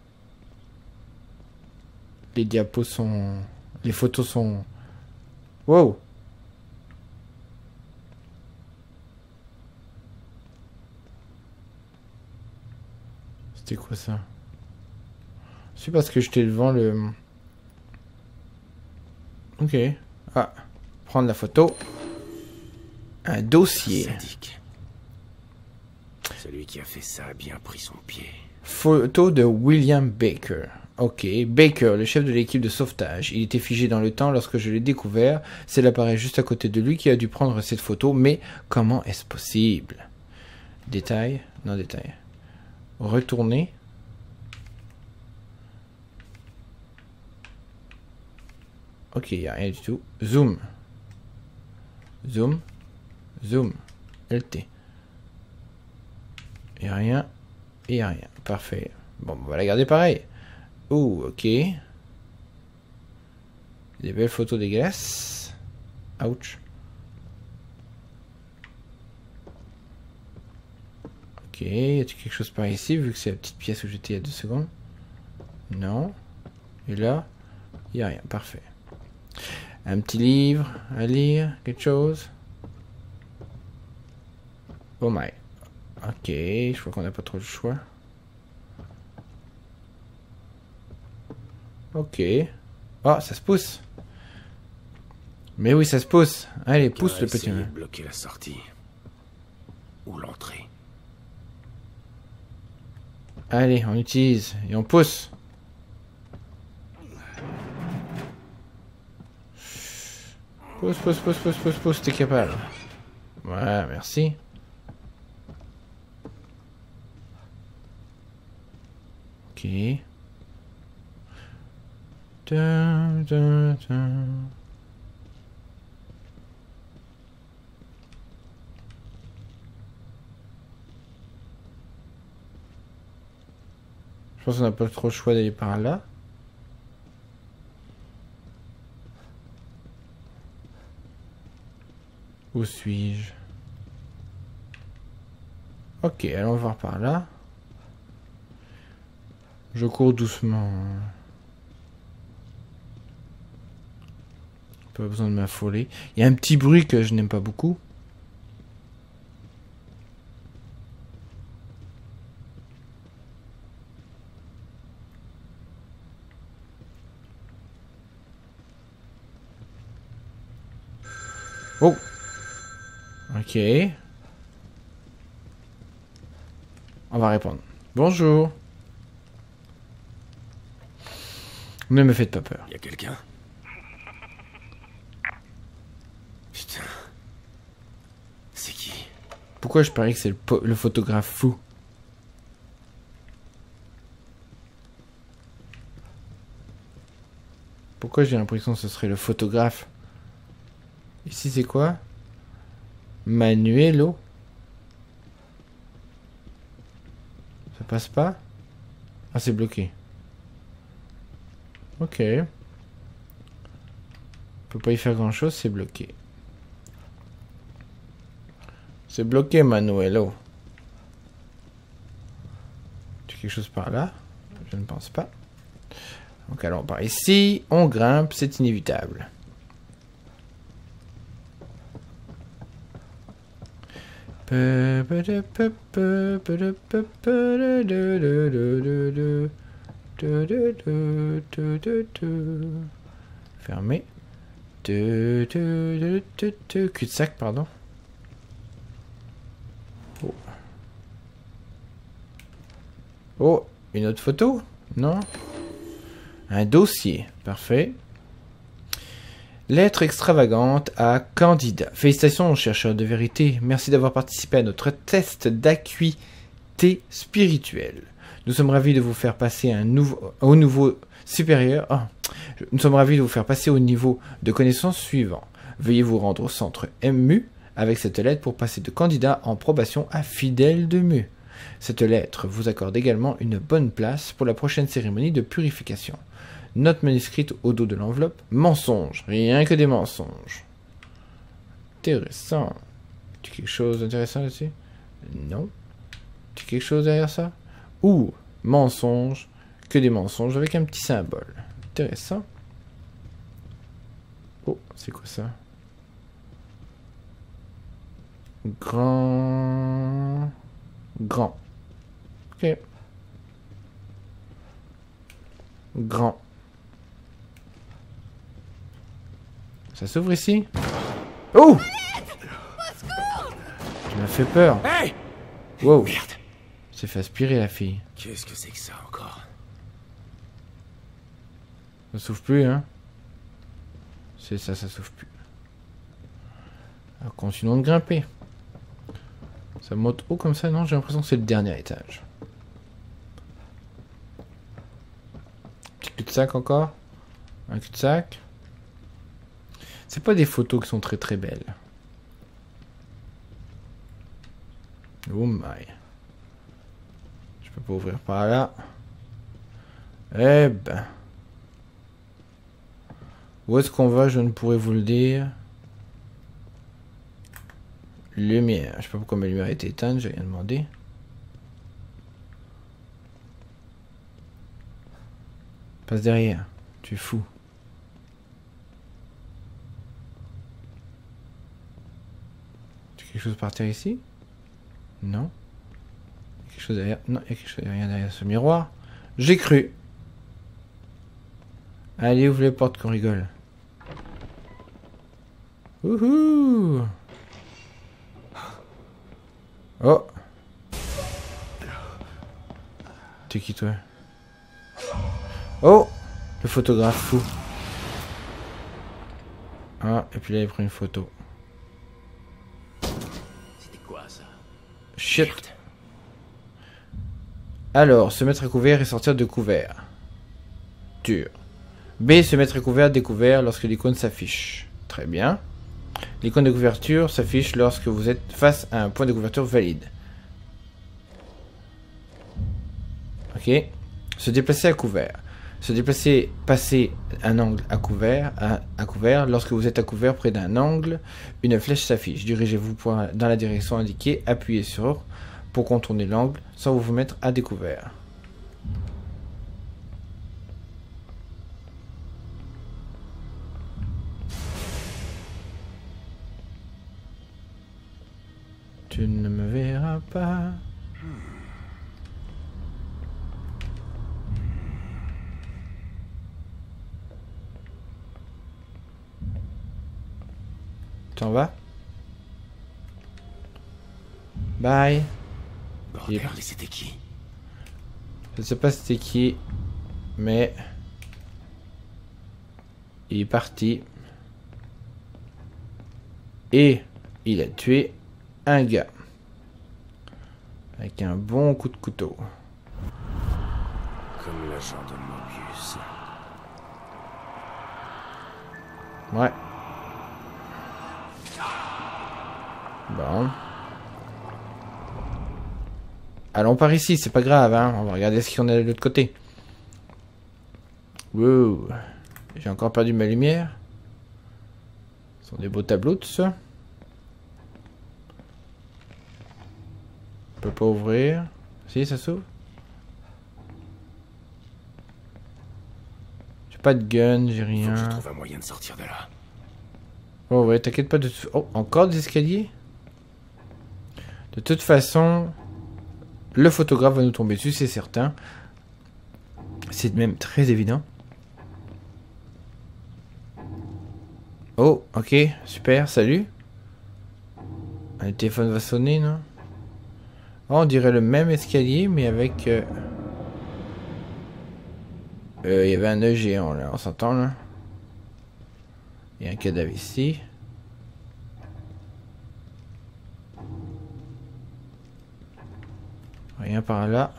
les diapos sont... Les photos sont... Wow! C'était quoi ça? C'est parce que j'étais devant le... Ok. Ah. Prendre la photo. Un dossier. Sadique. Celui qui a fait ça a bien pris son pied. Photo de William Baker. Ok, Baker, le chef de l'équipe de sauvetage. Il était figé dans le temps lorsque je l'ai découvert. C'est l'appareil juste à côté de lui qui a dû prendre cette photo. Mais comment est-ce possible? Détail? Non, détail. Retourner. Ok, il n'y a rien du tout. Zoom. Zoom. Zoom. LT. Il n'y a rien. Il n'y a rien. Parfait. Bon, on va la garder pareil. Oh, ok. Des belles photos dégueulasses. Ouch. Ok, y a-t-il quelque chose par ici, vu que c'est la petite pièce où j'étais il y a 2 secondes? Non. Et là, il n'y a rien. Parfait. Un petit livre à lire, quelque chose. Oh my. Ok, je crois qu'on n'a pas trop le choix. Ok. Oh, ça se pousse. Mais oui, ça se pousse. Allez, pousse le petit. De bloquer la sortie. Ou l'entrée. Allez, on utilise et on pousse. Pousse, pousse, pousse, pousse, pousse, pousse, t'es capable. Voilà, merci. Ok. Dun, dun, dun. Je pense qu'on n'a pas trop le choix d'aller par là. Où suis-je? Ok, allons voir par là. Je cours doucement. Pas besoin de m'affoler. Il y a un petit bruit que je n'aime pas beaucoup. Oh. Ok. On va répondre. Bonjour. Ne me faites pas peur. Y a quelqu'un? Putain. C'est qui? Pourquoi je parie que c'est le photographe fou? Pourquoi j'ai l'impression que ce serait le photographe? Ici c'est quoi? Manuelo? Ça passe pas? Ah, c'est bloqué. Ok. On peut pas y faire grand chose, c'est bloqué. C'est bloqué, Manuelo. Tu as quelque chose par là? Je ne pense pas. Donc allons par ici. On grimpe, c'est inévitable. Fermé. Cul-de-sac, pardon. Oh. Oh, une autre photo? Non? Un dossier. Parfait. Lettre extravagante à candidat. Félicitations, chercheur de vérité. Merci d'avoir participé à notre test d'acuité spirituelle. Nous sommes ravis de vous faire passer au niveau supérieur. Nous sommes ravis de vous faire passer au niveau de connaissance suivant. Veuillez vous rendre au centre MU avec cette lettre pour passer de candidat en probation à fidèle de MU. Cette lettre vous accorde également une bonne place pour la prochaine cérémonie de purification. Note manuscrite au dos de l'enveloppe. Mensonge. Rien que des mensonges. Intéressant. Tu as quelque chose d'intéressant là-dessus? Non. Tu as quelque chose derrière ça? Ou mensonge. Que des mensonges avec un petit symbole. Intéressant. Oh, c'est quoi ça? Grand. Ok. Grand. Ça s'ouvre ici? Oh! Tu m'as fait peur. Hey! Wow. Merde. C'est fait aspirer la fille. Qu'est-ce que c'est que ça encore? Ça s'ouvre plus, hein? C'est ça, ça s'ouvre plus. Alors continuons de grimper. Ça monte haut comme ça, non? J'ai l'impression que c'est le dernier étage. Petit cul-de-sac encore. Un cul-de-sac. C'est pas des photos qui sont très très belles. Oh my. Je peux pas ouvrir par là. Eh ben. Où est-ce qu'on va? Je ne pourrais vous le dire. Lumière. Je sais pas pourquoi ma lumière a été éteinte, j'ai rien demandé. Passe derrière. Tu es fou. Tu as quelque chose par terre ici? Non. Il y a quelque chose derrière. Non, il y a quelque chose derrière ce miroir. J'ai cru. Allez, ouvre les portes qu'on rigole. Wouhou! Oh! T'es qui toi? Oh! Le photographe fou. Ah, et puis là il prend une photo. C'était quoi ça? Shit! Merde. Alors, se mettre à couvert et sortir de couvert. B, se mettre à couvert, découvert lorsque l'icône s'affiche. Très bien. L'icône de couverture s'affiche lorsque vous êtes face à un point de couverture valide. Ok. Se déplacer à couvert. Se déplacer, passer un angle à couvert, lorsque vous êtes à couvert près d'un angle, une flèche s'affiche. Dirigez-vous dans la direction indiquée, appuyez sur pour contourner l'angle sans vous mettre à découvert. Tu ne me verras pas. T'en vas? Bye. Bordel, mais c'était qui? Je sais pas c'était qui, mais il est parti. Et il a tué un gars. Avec un bon coup de couteau. Comme l'agent de Mobius. Ouais. Bon. Allons par ici, c'est pas grave, hein. On va regarder ce qu'on a de l'autre côté. Wow. J'ai encore perdu ma lumière. Ce sont des beaux tableaux, tout ça. On peut pas ouvrir. Si, ça s'ouvre. J'ai pas de gun, j'ai Faut rien. que je trouve un moyen de sortir de là. Oh ouais, t'inquiète pas de... Oh, encore des escaliers? De toute façon, le photographe va nous tomber dessus, c'est certain. C'est même très évident. Oh, ok, super, salut. Le téléphone va sonner, non? Oh, on dirait le même escalier, mais avec... il y avait un œil géant, là, on s'entend, là. Il y a un cadavre ici. Rien par là.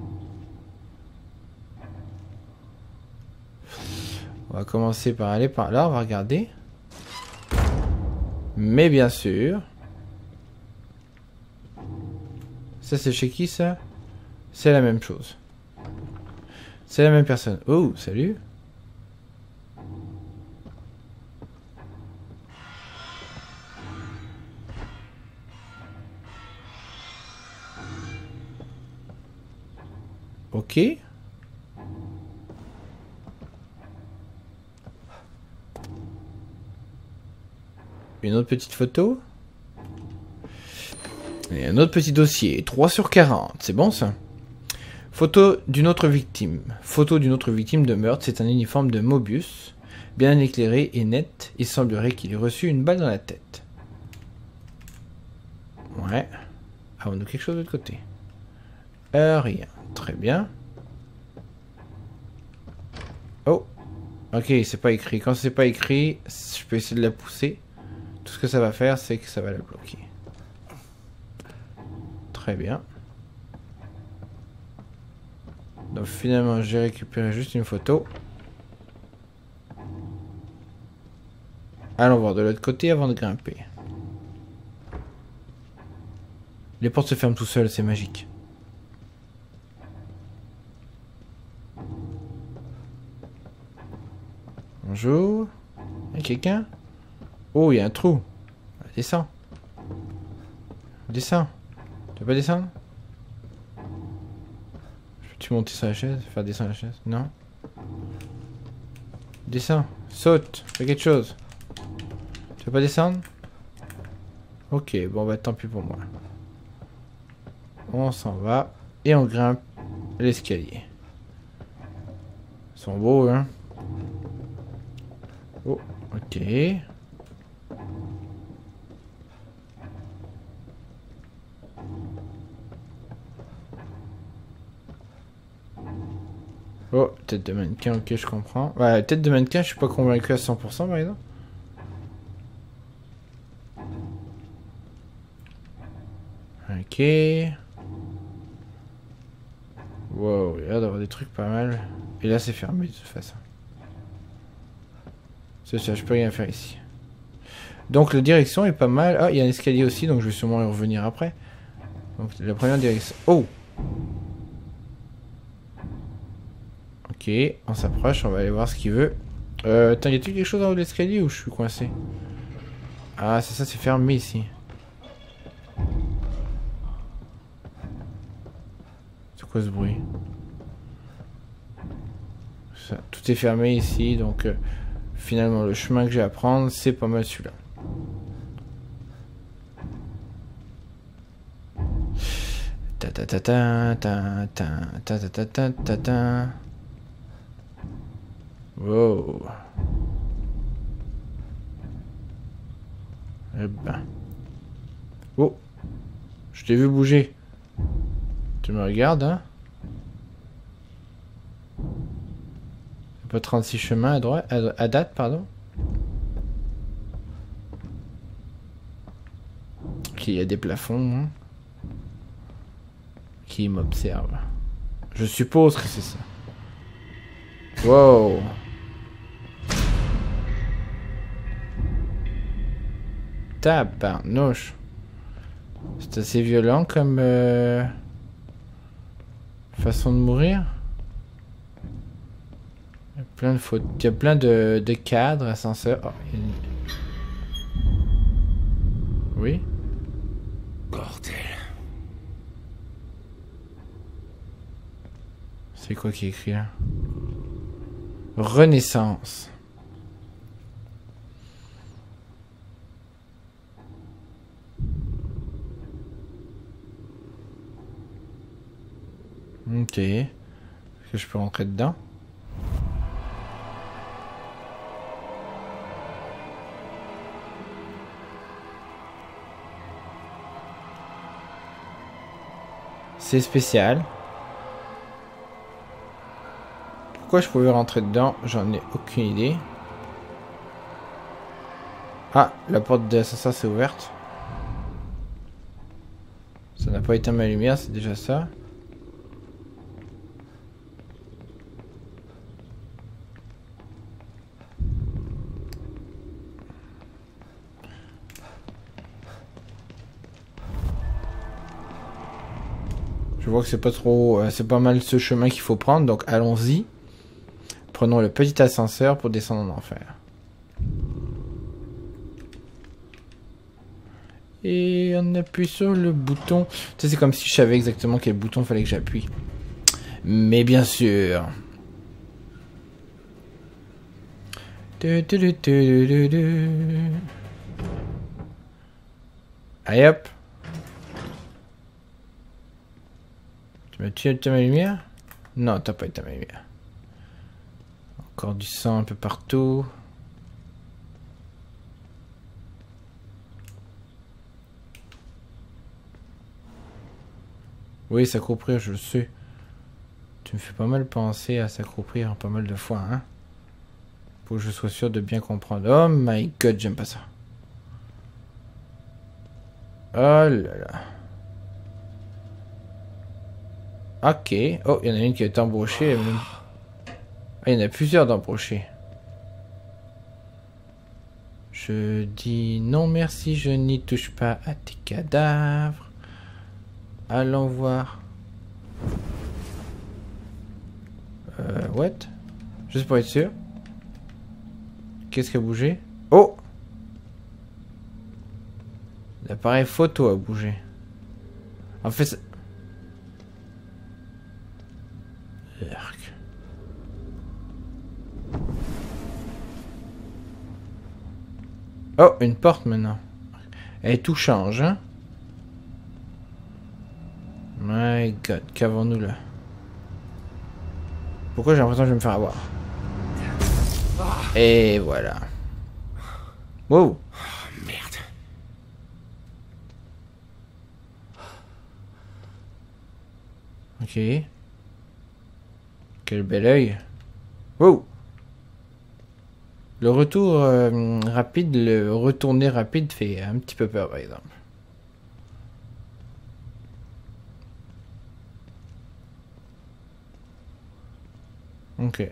On va commencer par aller par là, on va regarder. Mais bien sûr... Ça c'est chez qui ça? C'est la même chose. C'est la même personne. Oh, salut. Ok. Une autre petite photo. Et un autre petit dossier. 3 sur 40. C'est bon ça? Photo d'une autre victime. Photo d'une autre victime de meurtre. C'est un uniforme de Mobius. Bien éclairé et net. Il semblerait qu'il ait reçu une balle dans la tête. Ouais. Avons-nous quelque chose de l'autre côté? Rien. Très bien. Oh. Ok, c'est pas écrit. Quand c'est pas écrit, je peux essayer de la pousser. Tout ce que ça va faire, c'est que ça va la bloquer. Très bien. Donc finalement, j'ai récupéré juste une photo. Allons voir de l'autre côté avant de grimper. Les portes se ferment tout seules, c'est magique. Bonjour. Y'a quelqu'un? Oh, il y a un trou. Descends. Descends. Tu veux pas descendre? Peux-tu monter sur la chaise? Faire descendre la chaise? Non? Descends. Saute. Fais quelque chose. Tu veux pas descendre? Ok, bon bah tant pis pour moi. On s'en va. Et on grimpe l'escalier. Ils sont beaux, hein? Oh, ok. Oh, tête de mannequin, ok, je comprends. Ouais, tête de mannequin, je suis pas convaincu à 100% par exemple. Ok. Wow, il y a l'air d'avoir des trucs pas mal. Et là, c'est fermé de toute façon. C'est ça, je peux rien faire ici. Donc la direction est pas mal. Ah, il y a un escalier aussi, donc je vais sûrement y revenir après. Donc la première direction. Oh! Ok, on s'approche, on va aller voir ce qu'il veut. Attends, y a-t-il quelque chose en haut de l'escalier ou je suis coincé? Ah, c'est ça, c'est fermé ici. C'est quoi ce bruit? Ça, tout est fermé ici, donc finalement le chemin que j'ai à prendre, c'est pas mal celui-là. Ta ta ta ta ta ta ta ta ta ta ta ta. Wow. Eh ben. Oh. Je t'ai vu bouger. Tu me regardes, hein? Pas 36 chemins à droite, à date, pardon. Ok, il y a des plafonds, hein, qui m'observent. Je suppose que c'est ça. Wow. Tabarnouche. C'est assez violent comme façon de mourir. Il y a plein de fautes. Il y a plein de cadres, ascenseurs. Oh, il y a une... Oui. Bordel. C'est quoi qui est écrit là? Renaissance. Ok. Est-ce que je peux rentrer dedans? C'est spécial. Pourquoi je pouvais rentrer dedans? J'en ai aucune idée. Ah, la porte de l'ascenseur s'est ouverte. Ça n'a pas éteint ma lumière, c'est déjà ça. Je vois que c'est pas trop... c'est pas mal ce chemin qu'il faut prendre, donc allons-y. Prenons le petit ascenseur pour descendre en enfer. Et on appuie sur le bouton. Tu sais, c'est comme si je savais exactement quel bouton fallait que j'appuie. Mais bien sûr. Allez hop. Tu as éteint ma lumière? Non, t'as pas éteint ma lumière. Encore du sang un peu partout. Oui, s'accroupir, je le sais. Tu me fais pas mal penser à s'accroupir pas mal de fois, hein. Faut que je sois sûr de bien comprendre. Oh my god, j'aime pas ça. Oh là là. Ok. Oh, il y en a une qui est embauchée. Ah, il y en a plusieurs d'embauchés. Je dis non merci, je n'y touche pas à tes cadavres. Allons voir. What? Juste pour être sûr. Qu'est-ce qui a bougé? Oh! L'appareil photo a bougé. En fait, oh, une porte maintenant. Et tout change, hein? My god, qu'avons-nous là? Pourquoi j'ai l'impression que je vais me faire avoir? Et voilà. Wow. Oh, merde. Ok. Quel bel œil. Wow. Le retour rapide, le retourner rapide fait un petit peu peur par exemple. Ok.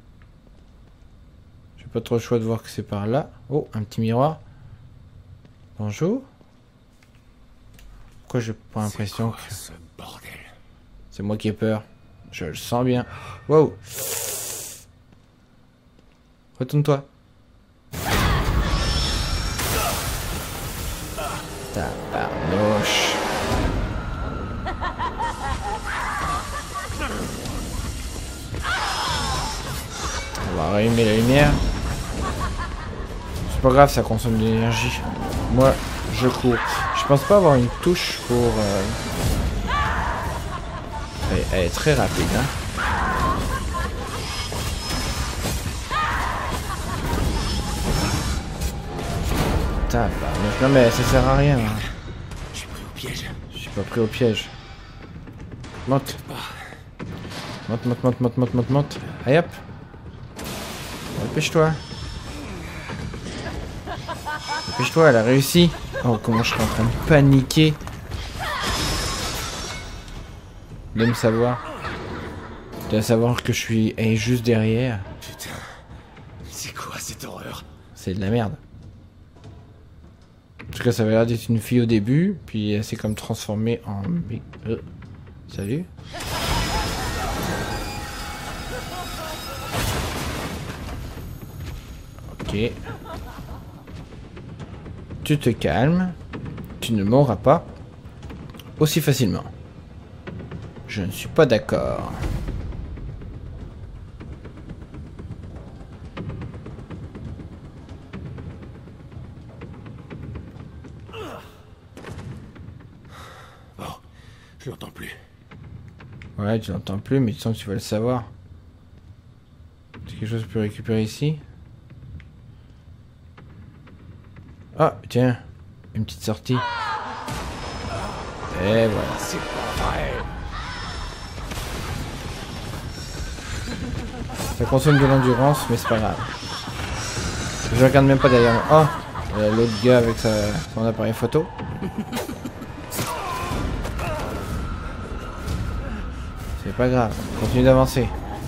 J'ai pas trop le choix de voir que c'est par là. Oh, un petit miroir. Bonjour. Pourquoi j'ai pas l'impression que... Ce bordel. C'est moi qui ai peur. Je le sens bien. Wow. Retourne-toi. Tabarnouche. On va rallumer la lumière. C'est pas grave, ça consomme de l'énergie. Moi, je cours. Je pense pas avoir une touche pour... Elle est très rapide, hein. Non mais ça sert à rien. Hein. Je suis pris au piège. Je suis pas pris au piège. Monte. Monte. Allez hop. Dépêche-toi. Dépêche-toi, elle a réussi. Oh, comment je serais en train de paniquer. De me savoir. De savoir que je suis juste derrière. Putain. C'est quoi cette horreur? C'est de la merde. En tout cas, ça avait l'air d'être une fille au début, puis elle s'est comme transformée en... Salut. Ok. Tu te calmes. Tu ne mourras pas aussi facilement. Je ne suis pas d'accord. Je l'entends plus. Ouais, tu l'entends plus, mais tu sens que tu vas le savoir. C'est quelque chose que tu peux récupérer ici. Ah, tiens, une petite sortie. Et voilà. C'est pas vrai. Ça consomme de l'endurance, mais c'est pas grave. Je regarde même pas derrière moi. Oh, l'autre gars avec son appareil photo. C'est pas grave, continue d'avancer.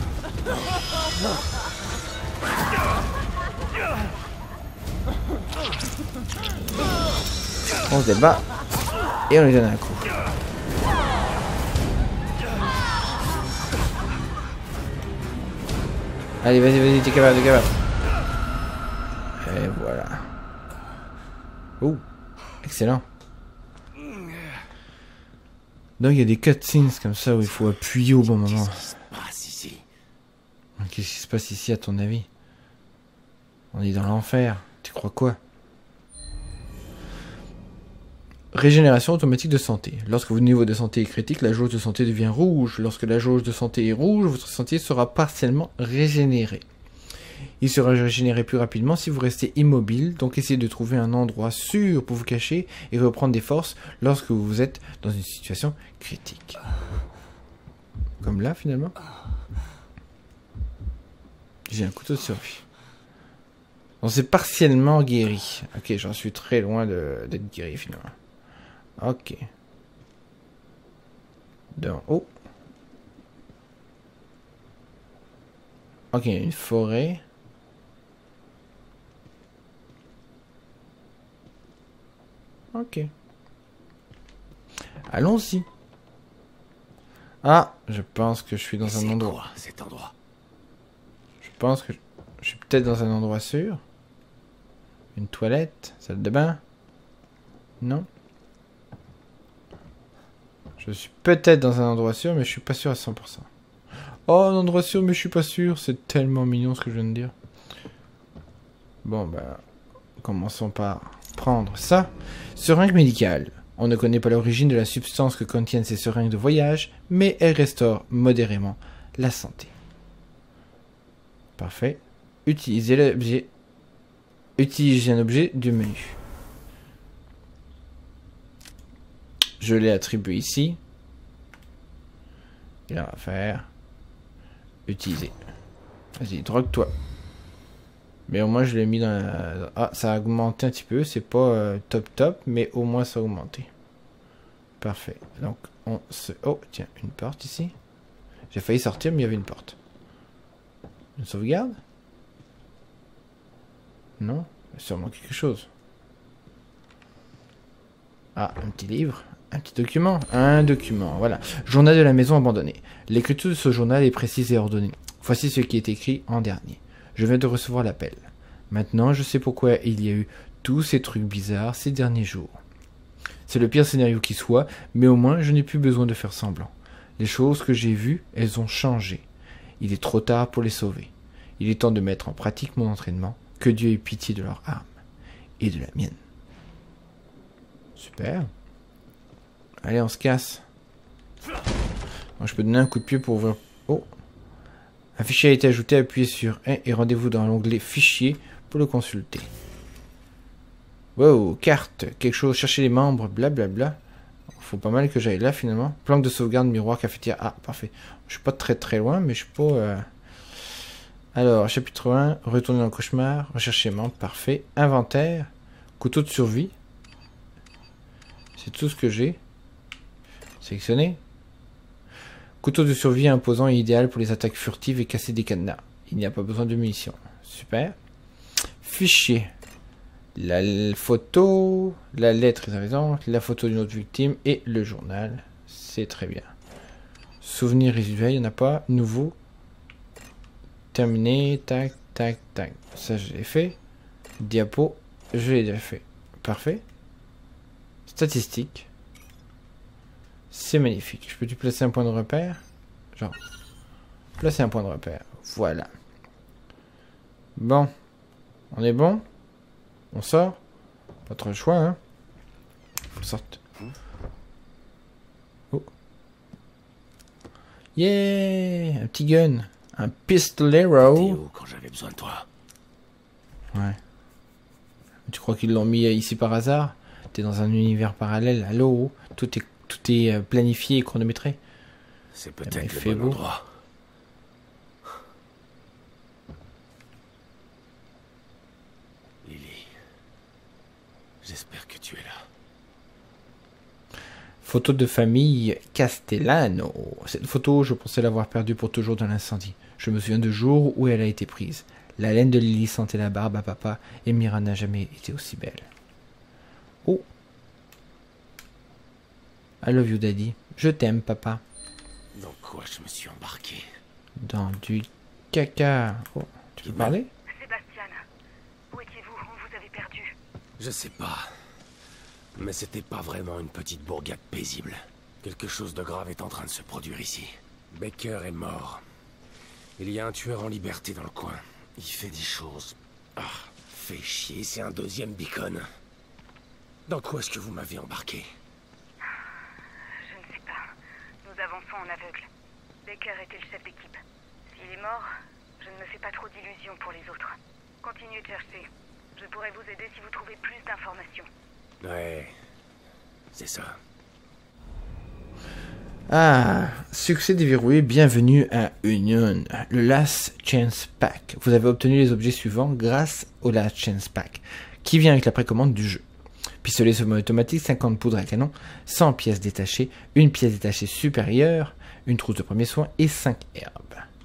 On se débat et on lui donne un coup. Allez, vas-y, t'es capable, Et voilà. Ouh, excellent. Donc il y a des cutscenes comme ça où il faut appuyer au bon moment. Qu'est-ce qui se passe ici? Qu'est-ce qui se passe ici à ton avis? On est dans l'enfer. Tu crois quoi? Régénération automatique de santé. Lorsque votre niveau de santé est critique, la jauge de santé devient rouge. Lorsque la jauge de santé est rouge, votre santé sera partiellement régénérée. Il sera régénéré plus rapidement si vous restez immobile, donc essayez de trouver un endroit sûr pour vous cacher et reprendre des forces lorsque vous êtes dans une situation critique. Comme là, finalement. J'ai un couteau de survie. On s'est partiellement guéri. Ok, j'en suis très loin d'être guéri, finalement. Ok. D'en haut. Ok, une forêt. Ok. Allons-y. Ah, je pense que je suis dans un endroit. Quoi, cet endroit? Je pense que je suis peut-être dans un endroit sûr. Une toilette, salle de bain. Non. Je suis peut-être dans un endroit sûr, mais je suis pas sûr à 100%. Oh, un endroit sûr, mais je suis pas sûr. C'est tellement mignon ce que je viens de dire. Bon, bah, commençons par prendre ça. Seringue médicale. On ne connaît pas l'origine de la substance que contiennent ces seringues de voyage, mais elles restaurent modérément la santé. Parfait. Utilisez l'objet. Utilisez un objet du menu. Je l'ai attribué ici. Et là, on va faire utiliser. Vas-y, drogue-toi. Mais au moins, je l'ai mis dans la... Ah, ça a augmenté un petit peu. C'est pas top, mais au moins, ça a augmenté. Parfait. Donc, on se... Oh, tiens, une porte ici. J'ai failli sortir, mais il y avait une porte. Une sauvegarde? Non? Il y a sûrement quelque chose. Ah, un petit livre. Un petit document. Un document, voilà. Journal de la maison abandonnée. L'écriture de ce journal est précise et ordonnée. Voici ce qui est écrit en dernier. Je viens de recevoir l'appel. Maintenant, je sais pourquoi il y a eu tous ces trucs bizarres ces derniers jours. C'est le pire scénario qui soit, mais au moins je n'ai plus besoin de faire semblant. Les choses que j'ai vues, elles ont changé. Il est trop tard pour les sauver. Il est temps de mettre en pratique mon entraînement. Que Dieu ait pitié de leur âme. Et de la mienne. Super. Allez, on se casse. Donc, je peux donner un coup de pied pour ouvrir... Oh. Un fichier a été ajouté, appuyez sur 1 et rendez-vous dans l'onglet Fichier pour le consulter. Wow, carte, quelque chose, chercher les membres, blablabla. Faut pas mal que j'aille là finalement. Planque de sauvegarde, miroir, cafetière. Ah, parfait. Je suis pas très loin, mais je suis pas... Alors, chapitre 1, retourner dans le cauchemar, rechercher les membres, parfait. Inventaire, couteau de survie. C'est tout ce que j'ai. Sélectionner. Couteau de survie imposant et idéal pour les attaques furtives et casser des cadenas. Il n'y a pas besoin de munitions. Super. Fichier. La photo, la lettre, ils ont raison, la photo d'une autre victime et le journal. C'est très bien. Souvenirs résiduels, il n'y en a pas. Nouveau. Terminé. Tac, tac, tac. Ça, je l'ai fait. Diapo, je l'ai déjà fait. Parfait. Statistiques. C'est magnifique. Je peux-tu placer un point de repère? Genre. Placer un point de repère. Voilà. Bon. On est bon? On sort? Pas trop le choix, hein? Faut le sortir. Oh. Yeah! Un petit gun. Un pistolero. T'es où quand j'avais besoin de toi? Ouais. Tu crois qu'ils l'ont mis ici par hasard? T'es dans un univers parallèle. Allô? Tout est planifié et chronométré. C'est peut-être fait le bon beau. endroit. Lily. J'espère que tu es là. Photo de famille Castellano. Cette photo, je pensais l'avoir perdue pour toujours dans l'incendie. Je me souviens du jour où elle a été prise. La laine de Lily sentait la barbe à papa et Mira n'a jamais été aussi belle. Oh. I love you, daddy. Je t'aime, papa. Dans quoi je me suis embarqué? Dans du caca. Oh, tu peux parler? Sébastien, où étiez-vous? On vous avait perdu. Je sais pas. Mais c'était pas vraiment une petite bourgade paisible. Quelque chose de grave est en train de se produire ici. Baker est mort. Il y a un tueur en liberté dans le coin. Il fait des choses... Ah, fait chier, c'est un deuxième beacon. Dans quoi est-ce que vous m'avez embarqué? Je ne sais pas. Nous avançons en aveugle. Baker était le chef d'équipe. S'il est mort, je ne me fais pas trop d'illusions pour les autres. Continuez de chercher. Je pourrai vous aider si vous trouvez plus d'informations. Ouais, c'est ça. Ah, succès déverrouillé, bienvenue à Union, le Last Chance Pack. Vous avez obtenu les objets suivants grâce au Last Chance Pack, qui vient avec la précommande du jeu. Pistolet semi-automatique, 50 poudres à canon, 100 pièces détachées, une pièce détachée supérieure, une trousse de premiers soins et 5 herbes.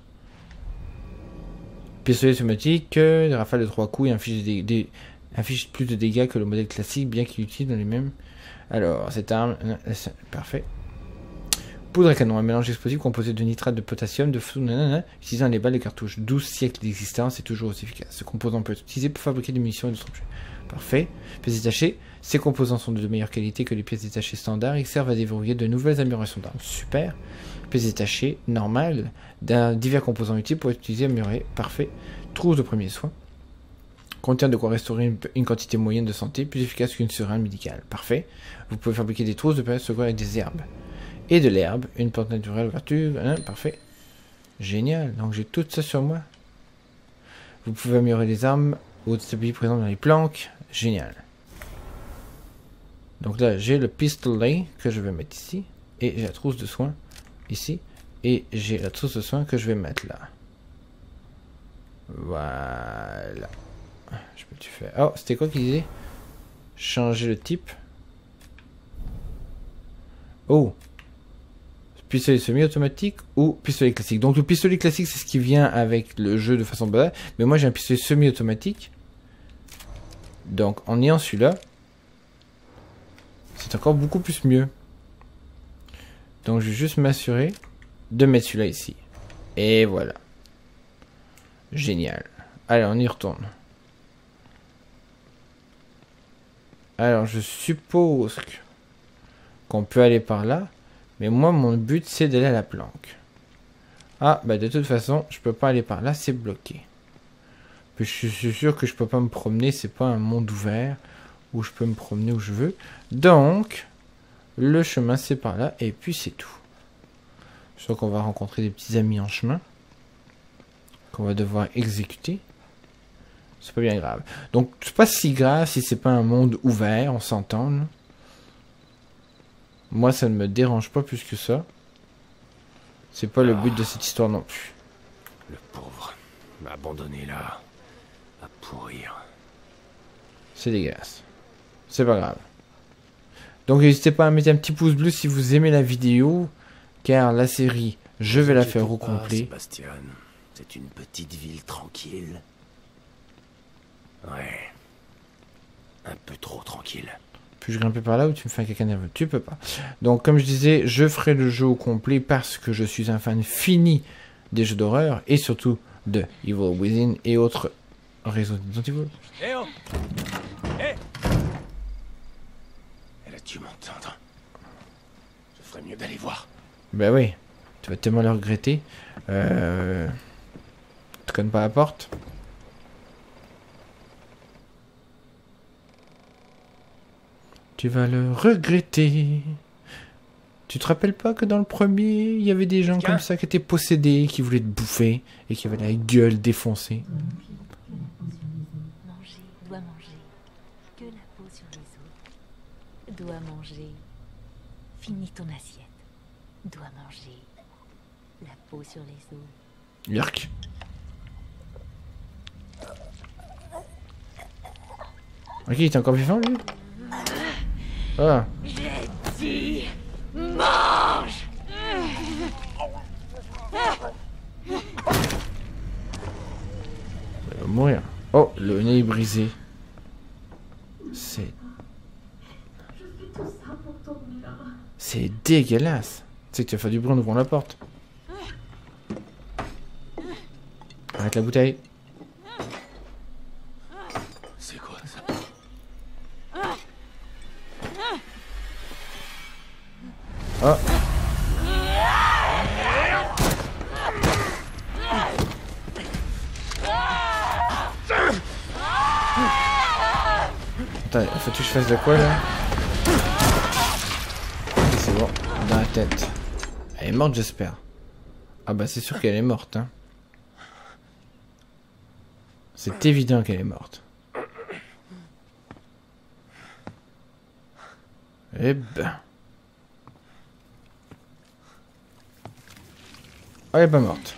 Pistolet semi-automatique, rafale de 3 coups et inflige plus de dégâts que le modèle classique, bien qu'il utilise dans les mêmes... Alors, cette arme... Parfait. Poudre à canon, un mélange explosif composé de nitrate de potassium, de fou, utilisant les balles de cartouche. 12 siècles d'existence et toujours aussi efficace. Ce composant peut être utilisé pour fabriquer des munitions et d'autres objets. Parfait. Pièces détachées. Ces composants sont de meilleure qualité que les pièces détachées standards. Ils servent à déverrouiller de nouvelles améliorations d'armes. Super. Pièces détachées, normales, divers composants utiles pour être utilisés et améliorés. Parfait. Trousse de premiers soins. Contient de quoi restaurer une quantité moyenne de santé, plus efficace qu'une seringue médicale. Parfait. Vous pouvez fabriquer des trousses de premiers secours avec des herbes. Et de l'herbe, une plante naturelle, ouverture, hein, parfait. Génial, donc j'ai tout ça sur moi. Vous pouvez améliorer les armes ou stabiliser présentes dans les planques. Génial. Donc là, j'ai le pistolet que je vais mettre ici. Et j'ai la trousse de soins ici. Et j'ai la trousse de soins que je vais mettre là. Voilà. Je peux-tu faire... Oh, c'était quoi qu'il disait? Changer le type. Oh. Pistolet semi-automatique ou pistolet classique. Donc le pistolet classique, c'est ce qui vient avec le jeu de façon base. Mais moi, j'ai un pistolet semi-automatique. Donc en ayant celui-là, c'est encore beaucoup plus mieux. Donc je vais juste m'assurer de mettre celui-là ici. Et voilà. Génial. Allez, on y retourne. Alors je suppose qu'on peut aller par là. Mais moi, mon but, c'est d'aller à la planque. Ah, bah de toute façon, je peux pas aller par là, c'est bloqué. Puis je suis sûr que je peux pas me promener, c'est pas un monde ouvert où je peux me promener où je veux. Donc, le chemin, c'est par là, et puis c'est tout. Je sens qu'on va rencontrer des petits amis en chemin. Qu'on va devoir exécuter. C'est pas bien grave. Donc, c'est pas si grave si c'est pas un monde ouvert, on s'entend. Là. Moi, ça ne me dérange pas plus que ça. C'est pas le but de cette histoire non plus. Le pauvre. Abandonné là. À pourrir. C'est dégueulasse. C'est pas grave. Donc, n'hésitez pas à mettre un petit pouce bleu si vous aimez la vidéo. Car la série, je vais la faire au complet. Sébastien, c'est une petite ville tranquille. Ouais. Un peu trop tranquille. Puis-je grimper par là ou tu me fais un caca nerveux? Tu peux pas. Donc, comme je disais, je ferai le jeu au complet parce que je suis un fan fini des jeux d'horreur et surtout de Evil Within et autres réseaux d'identité. Eh oh! Eh! Elle a dû m'entendre. Je ferais mieux d'aller voir. Ben oui. Tu vas tellement le regretter. Tu connais pas la porte? Tu vas le regretter. Tu te rappelles pas que dans le premier, il y avait des gens comme ça qui étaient possédés, qui voulaient te bouffer et qui avaient la gueule défoncée. Manger, doit manger. Que la peau sur les os. Doit manger. Finis ton assiette. Doit manger. La peau sur les os. Yark. Ok, il est encore vivant lui? Ah. J'ai dit, mange! Il va mourir. Oh, le nez est brisé. C'est dégueulasse. Tu sais que tu vas faire du bruit en ouvrant la porte. Arrête la bouteille. C'est quoi ça? Oh. Attends, faut que je fasse de quoi là? Ok, c'est bon, dans la tête. Elle est morte, j'espère. Ah bah c'est sûr qu'elle est morte, hein. C'est évident qu'elle est morte. Eh ben. Oh, elle est pas morte.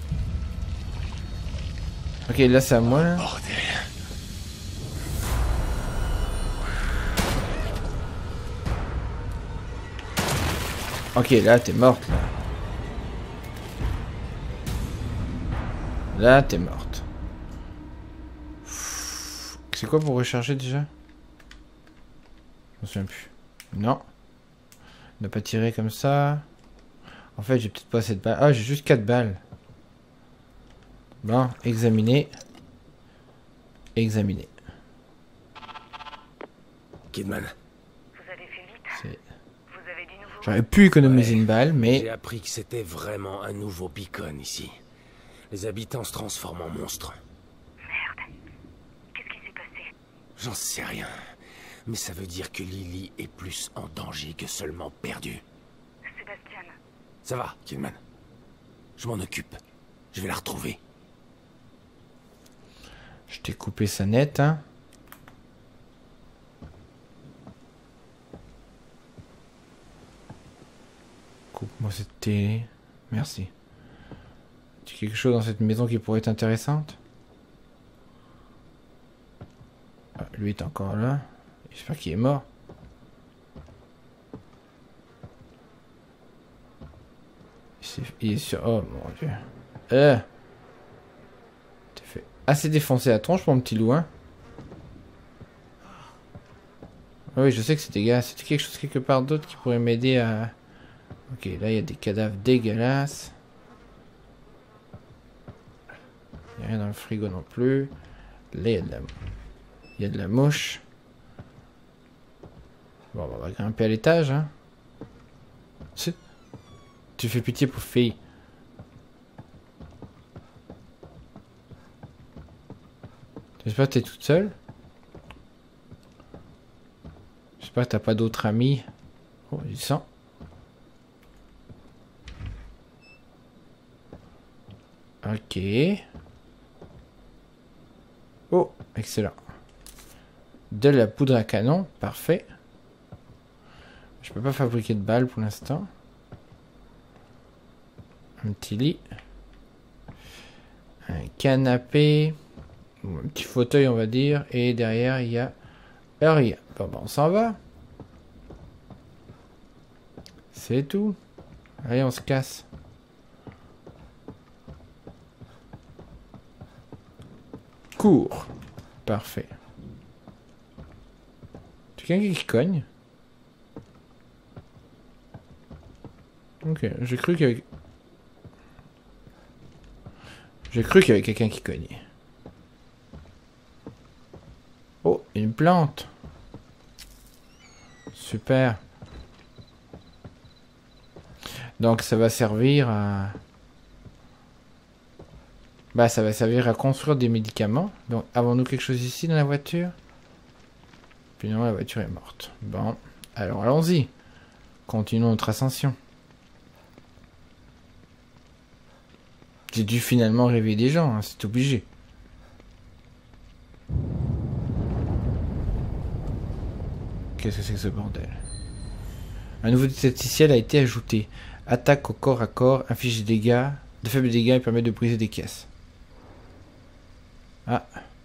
Ok, là c'est à moi là. Bordel. Ok, là t'es morte là. Là t'es morte. C'est quoi pour recharger déjà? Je me souviens plus. Non. Ne pas tirer comme ça. En fait j'ai peut-être pas assez de balles. Ah j'ai juste 4 balles. Bon, examiner. Examiner. Kidman. Vous avez fait vite. C'est... Vous avez du nouveau. J'aurais pu économiser Ouais. une balle, mais... J'ai appris que c'était vraiment un nouveau beacon ici. Les habitants se transforment en monstres. Merde. Qu'est-ce qui s'est passé? J'en sais rien. Mais ça veut dire que Lily est plus en danger que seulement perdue. Sébastien, Ça va, Kidman. Je m'en occupe. Je vais la retrouver. Je t'ai coupé sa nette, hein. Coupe-moi cette télé. Merci. Tu as quelque chose dans cette maison qui pourrait être intéressante? Ah, lui est encore là. J'espère qu'il est mort. Il est sur... Oh mon dieu. T'es fait assez défoncer la tronche, mon petit loup, hein. Ah oui, je sais que c'est dégueulasse. C'était quelque chose quelque part d'autre qui pourrait m'aider à... Ok, là, il y a des cadavres dégueulasses. Il n'y a rien dans le frigo non plus. Là, il y a de la... Il y a de la mouche. Bon, on va grimper à l'étage, hein. Tu fais pitié pour fille. J'espère que t'es toute seule. J'espère que t'as pas d'autres amis. Oh, du sang. Ok. Oh, excellent. De la poudre à canon, parfait. Je peux pas fabriquer de balles pour l'instant. Un petit lit. Un canapé. Un petit fauteuil, on va dire. Et derrière, il y a rien. Bon, ben, on s'en va. C'est tout. Allez, on se casse. Cours. Parfait. Tu quelqu'un qui cogne? Ok, j'ai cru qu'il y avait quelqu'un qui cognait. Oh, une plante. Super. Donc ça va servir à... Bah ça va servir à construire des médicaments. Donc avons-nous quelque chose ici dans la voiture? Puis non, la voiture est morte. Bon, alors allons-y. Continuons notre ascension. J'ai dû finalement réveiller des gens, hein, c'est obligé. Qu'est-ce que c'est que ce bordel? Un nouveau statisticien a été ajouté. Attaque au corps à corps, inflige des dégâts, de faibles dégâts et permet de briser des caisses. Ah.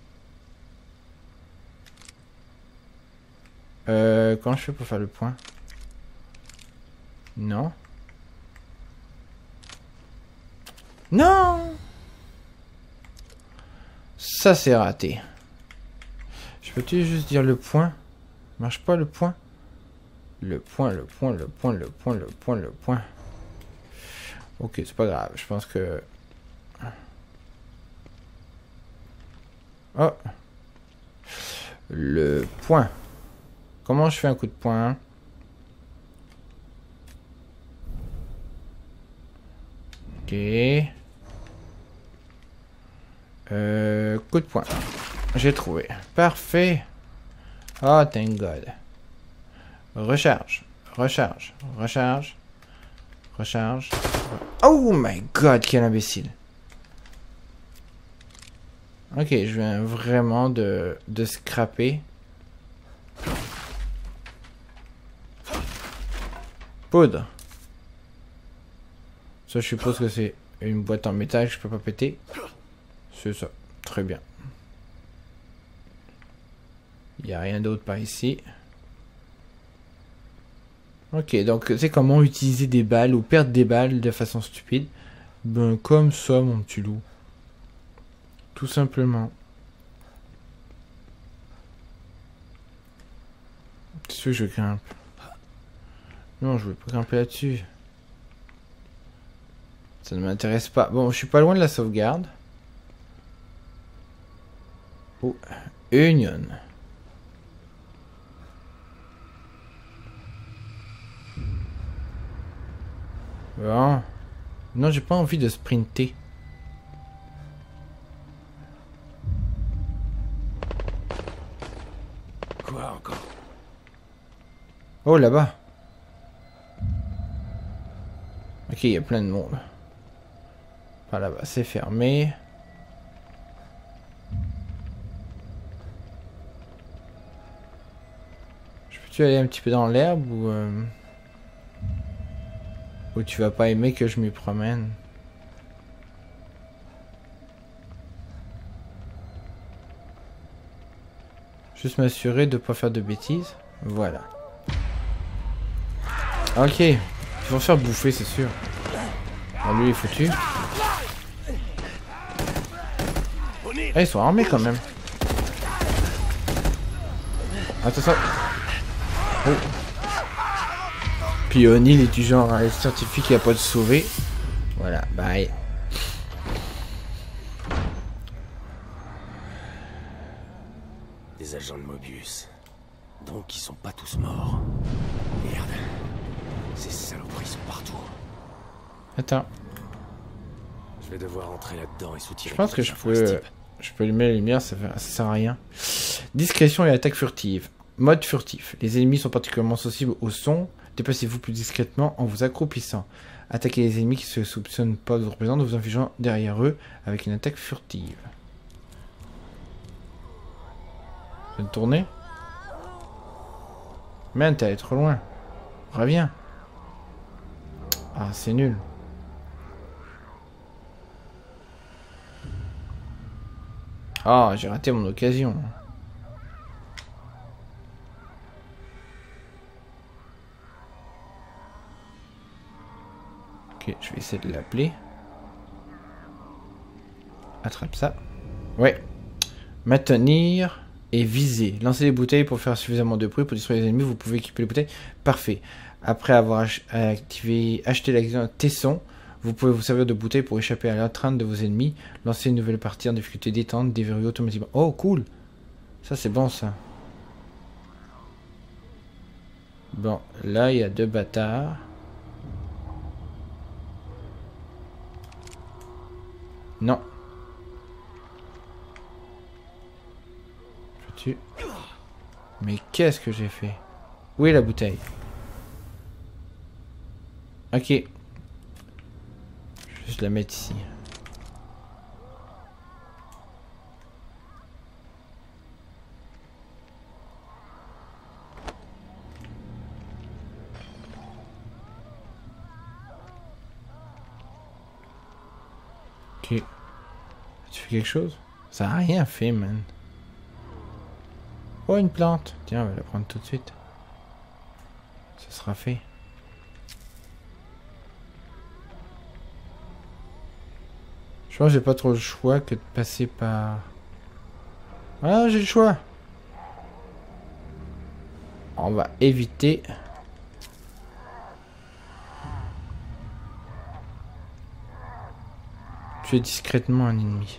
Comment je fais pour faire le point? Non. Non! Ça c'est raté. Je peux-tu juste dire le point? Marche pas le point? Le point. Ok, c'est pas grave. Je pense que... Oh! Le point. Comment je fais un coup de poing? Ok. Coup de poing. J'ai trouvé. Parfait. Oh, thank God. Recharge. Recharge. Recharge. Recharge. Oh my God, quel imbécile. Ok, je viens vraiment de scraper. Poudre. Ça, je suppose que c'est une boîte en métal que je peux pas péter. C'est ça. Très bien. Il n'y a rien d'autre par ici. Ok, donc c'est comment utiliser des balles ou perdre des balles de façon stupide. Ben comme ça, mon petit loup. Tout simplement. C'est sûr que je grimpe. Non, je veux pas grimper là-dessus. Ça ne m'intéresse pas. Bon, je suis pas loin de la sauvegarde. Oh, Union. Bon. Non, j'ai pas envie de sprinter. Quoi encore? Oh, là-bas. Ok, il y a plein de monde. Par là-bas, c'est fermé. Je peux-tu aller un petit peu dans l'herbe ou tu vas pas aimer que je m'y promène? Juste m'assurer de pas faire de bêtises. Voilà. Ok. Ils vont se faire bouffer, c'est sûr. Bon, lui, il est foutu. Ah, ils sont armés quand même. Attention. Oh. Puis O'Neill est du genre scientifique qui a pas de sauver. Voilà, bye. Des agents de Mobius. Donc ils sont pas tous morts. Merde. Ces saloperies sont partout. Attends. Je vais devoir entrer là-dedans et soutirer. Je pense que je peux allumer la lumière, ça sert à rien. Discrétion et attaque furtive. Mode furtif. Les ennemis sont particulièrement sensibles au son. Déplacez-vous plus discrètement en vous accroupissant. Attaquez les ennemis qui se soupçonnent pas de votre présence en vous infligeant derrière eux avec une attaque furtive. Je viens de tourner. Man, t'es allé trop loin. Reviens. Ah, c'est nul. Ah, j'ai raté mon occasion. Ok, je vais essayer de l'appeler. Attrape ça. Ouais. Maintenir et viser. Lancez les bouteilles pour faire suffisamment de bruit pour détruire les ennemis. Vous pouvez équiper les bouteilles. Parfait. Après avoir acheté l'action Tesson, vous pouvez vous servir de bouteilles pour échapper à l'atteinte de vos ennemis. Lancer une nouvelle partie en difficulté détente, déverrouiller automatiquement. Oh, cool. Ça, c'est bon, ça. Bon, là, il y a 2 bâtards. Non. Je tue. Mais qu'est-ce que j'ai fait? Où est la bouteille? Ok. Je vais juste la mettre ici. Ok. Tu fais quelque chose? Ça a rien fait, man. Oh, une plante. Tiens, on va la prendre tout de suite. Ça sera fait. Je pense que j'ai pas trop le choix que de passer par... Ah, j'ai le choix. On va éviter... tuer discrètement un ennemi.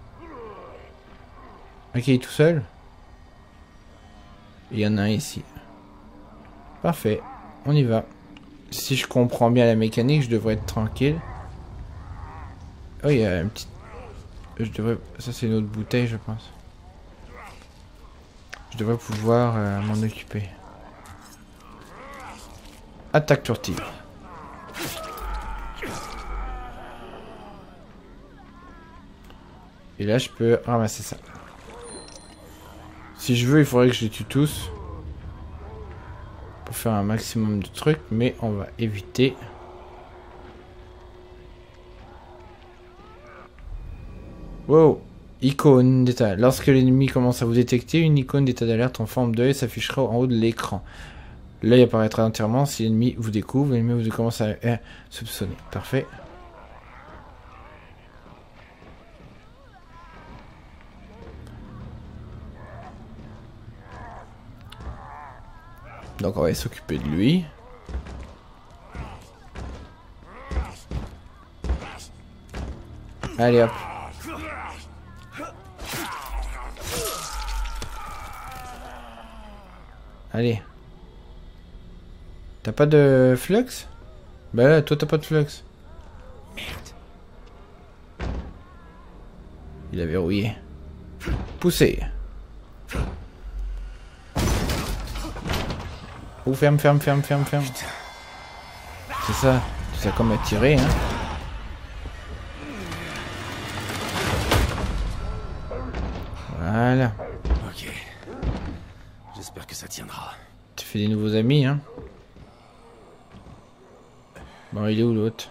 Ok, il est tout seul. Il y en a un ici. Parfait, on y va. Si je comprends bien la mécanique, je devrais être tranquille. Oh, il y a une petite... Je devrais... Ça, c'est une autre bouteille, je pense. Je devrais pouvoir m'en occuper. Attaque furtive. Et là, je peux ramasser ça. Si je veux, il faudrait que je les tue tous. Pour faire un maximum de trucs, mais on va éviter... Wow, icône d'état. Lorsque l'ennemi commence à vous détecter, une icône d'état d'alerte en forme d'œil s'affichera en haut de l'écran. L'œil apparaîtra entièrement si l'ennemi vous découvre, l'ennemi vous commence à soupçonner. Parfait. Donc on va s'occuper de lui. Allez hop. Allez. T'as pas de flux? Bah là, toi t'as pas de flux. Merde. Il a verrouillé. Poussez. Oh, ferme. C'est ça. C'est comme à tirer, hein. Voilà. Ok. J'espère que ça tiendra. Tu fais des nouveaux amis, hein. Bon, il est où l'autre?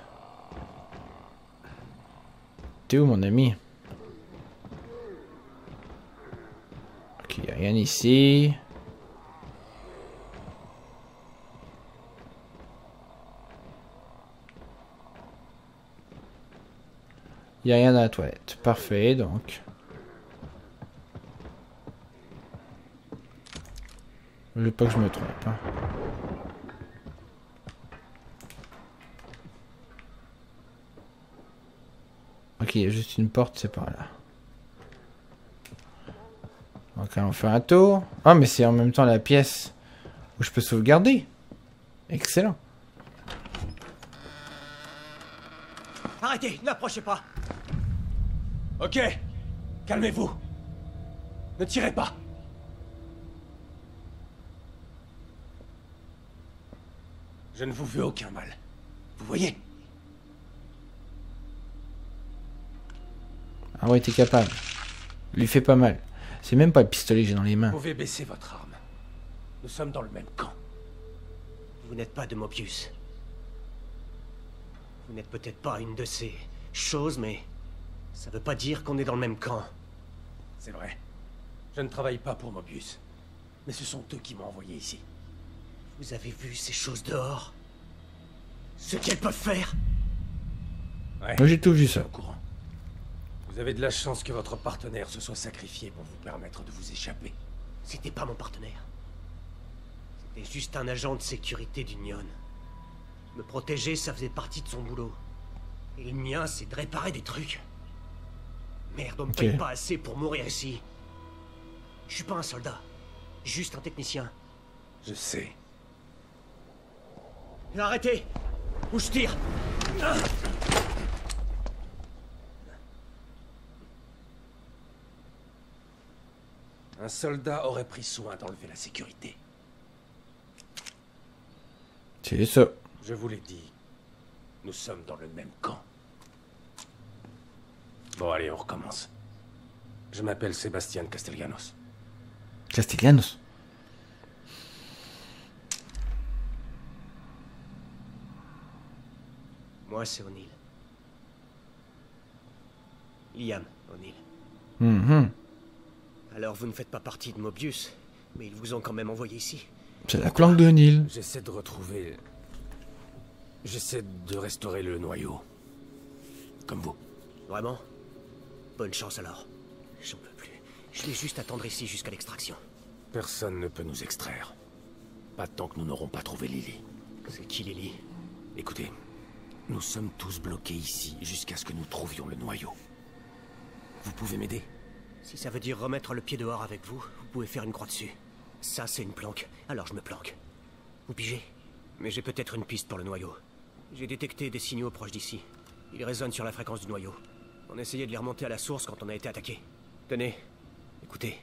T'es où, mon ami? Ok, y a rien ici. Il n'y a rien dans la toilette. Parfait, donc. Je veux pas que je me trompe. Hein. Ok, il y a juste une porte, c'est par là. Donc on fait un tour. Ah, mais c'est en même temps la pièce où je peux sauvegarder. Excellent. Arrêtez, n'approchez pas. Ok, calmez-vous. Ne tirez pas. Je ne vous veux aucun mal. Vous voyez? Ah ouais, t'es capable. Lui fait pas mal. C'est même pas le pistolet que j'ai dans les mains. Vous pouvez baisser votre arme. Nous sommes dans le même camp. Vous n'êtes pas de Mobius. Vous n'êtes peut-être pas une de ces choses, mais ça veut pas dire qu'on est dans le même camp. C'est vrai. Je ne travaille pas pour Mobius. Mais ce sont eux qui m'ont envoyé ici. Vous avez vu ces choses dehors? Ce qu'elles peuvent faire? Ouais. Moi j'ai tout vu Je suis ça. au courant. Vous avez de la chance que votre partenaire se soit sacrifié pour vous permettre de vous échapper. C'était pas mon partenaire. C'était juste un agent de sécurité d'Union. Me protéger, ça faisait partie de son boulot. Et le mien, c'est de réparer des trucs. Merde, on me paye pas assez pour mourir ici. Je suis pas un soldat. Juste un technicien. Je sais. Arrêtez! Ou je tire! Un soldat aurait pris soin d'enlever la sécurité. C'est ça. Je vous l'ai dit. Nous sommes dans le même camp. Bon, allez, on recommence. Je m'appelle Sébastien Castellanos. Castellanos. Moi, c'est O'Neill. Liam O'Neill. Mhm. Alors, vous ne faites pas partie de Mobius, mais ils vous ont quand même envoyé ici. C'est la planque de O'Neill. J'essaie de retrouver... J'essaie de restaurer le noyau. Comme vous. Vraiment? Bonne chance alors. J'en peux plus. Je vais juste attendre ici jusqu'à l'extraction. Personne ne peut nous extraire. Pas tant que nous n'aurons pas trouvé Lily. C'est qui Lily? Écoutez, nous sommes tous bloqués ici jusqu'à ce que nous trouvions le noyau. Vous pouvez m'aider? Si ça veut dire remettre le pied dehors avec vous, vous pouvez faire une croix dessus. Ça, c'est une planque, alors je me planque. Vous pigez? Mais j'ai peut-être une piste pour le noyau. J'ai détecté des signaux proches d'ici. Ils résonnent sur la fréquence du noyau. On essayait de les remonter à la source quand on a été attaqué. Tenez, écoutez.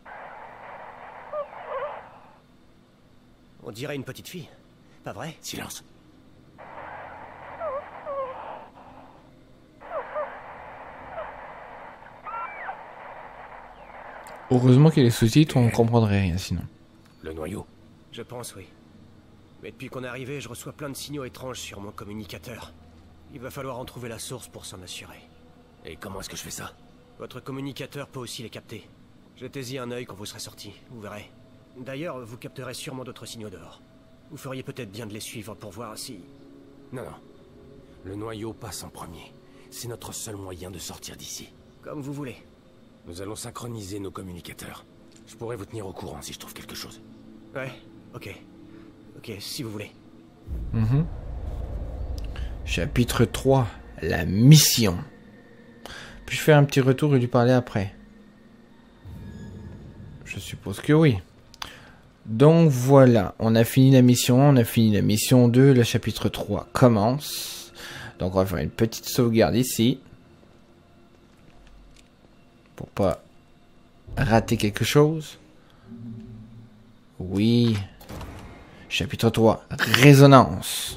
On dirait une petite fille. Pas vrai? Silence. Heureusement qu'il y a les sous-titres, on ne comprendrait rien sinon. Le noyau? Je pense, oui. Mais depuis qu'on est arrivé, je reçois plein de signaux étranges sur mon communicateur. Il va falloir en trouver la source pour s'en assurer. Et comment est-ce que je fais ça? Votre communicateur peut aussi les capter. Jetez-y un œil quand vous serez sorti, vous verrez. D'ailleurs, vous capterez sûrement d'autres signaux dehors. Vous feriez peut-être bien de les suivre pour voir si... Non, non. Le noyau passe en premier. C'est notre seul moyen de sortir d'ici. Comme vous voulez. Nous allons synchroniser nos communicateurs. Je pourrais vous tenir au courant si je trouve quelque chose. Ouais, ok. Ok, si vous voulez. Mhm. Chapitre 3. La mission. Puis-je faire un petit retour et lui parler après? Je suppose que oui. Donc voilà, on a fini la mission 2, le chapitre 3 commence. Donc on va faire une petite sauvegarde ici. Pour pas rater quelque chose. Oui. Chapitre 3, résonance.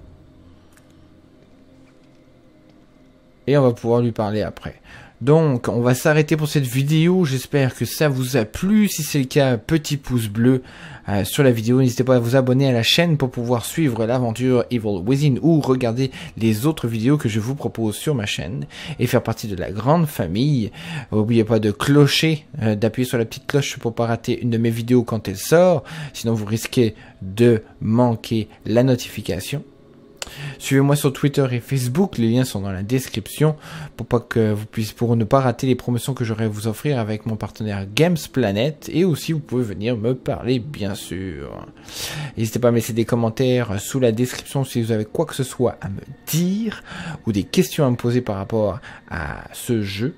Et on va pouvoir lui parler après. Donc, on va s'arrêter pour cette vidéo. J'espère que ça vous a plu. Si c'est le cas, petit pouce bleu sur la vidéo. N'hésitez pas à vous abonner à la chaîne pour pouvoir suivre l'aventure Evil Within ou regarder les autres vidéos que je vous propose sur ma chaîne et faire partie de la grande famille. N'oubliez pas de clocher, d'appuyer sur la petite cloche pour pas rater une de mes vidéos quand elle sort. Sinon, vous risquez de manquer la notification. Suivez-moi sur Twitter et Facebook, les liens sont dans la description pour ne pas rater les promotions que j'aurai à vous offrir avec mon partenaire Games Planet, et aussi vous pouvez venir me parler bien sûr. N'hésitez pas à me laisser des commentaires sous la description si vous avez quoi que ce soit à me dire ou des questions à me poser par rapport à ce jeu.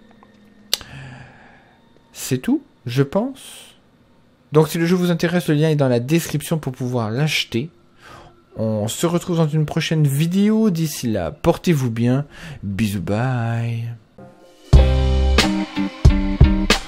C'est tout, je pense. Donc si le jeu vous intéresse, le lien est dans la description pour pouvoir l'acheter. On se retrouve dans une prochaine vidéo. D'ici là, portez-vous bien. Bisous, bye.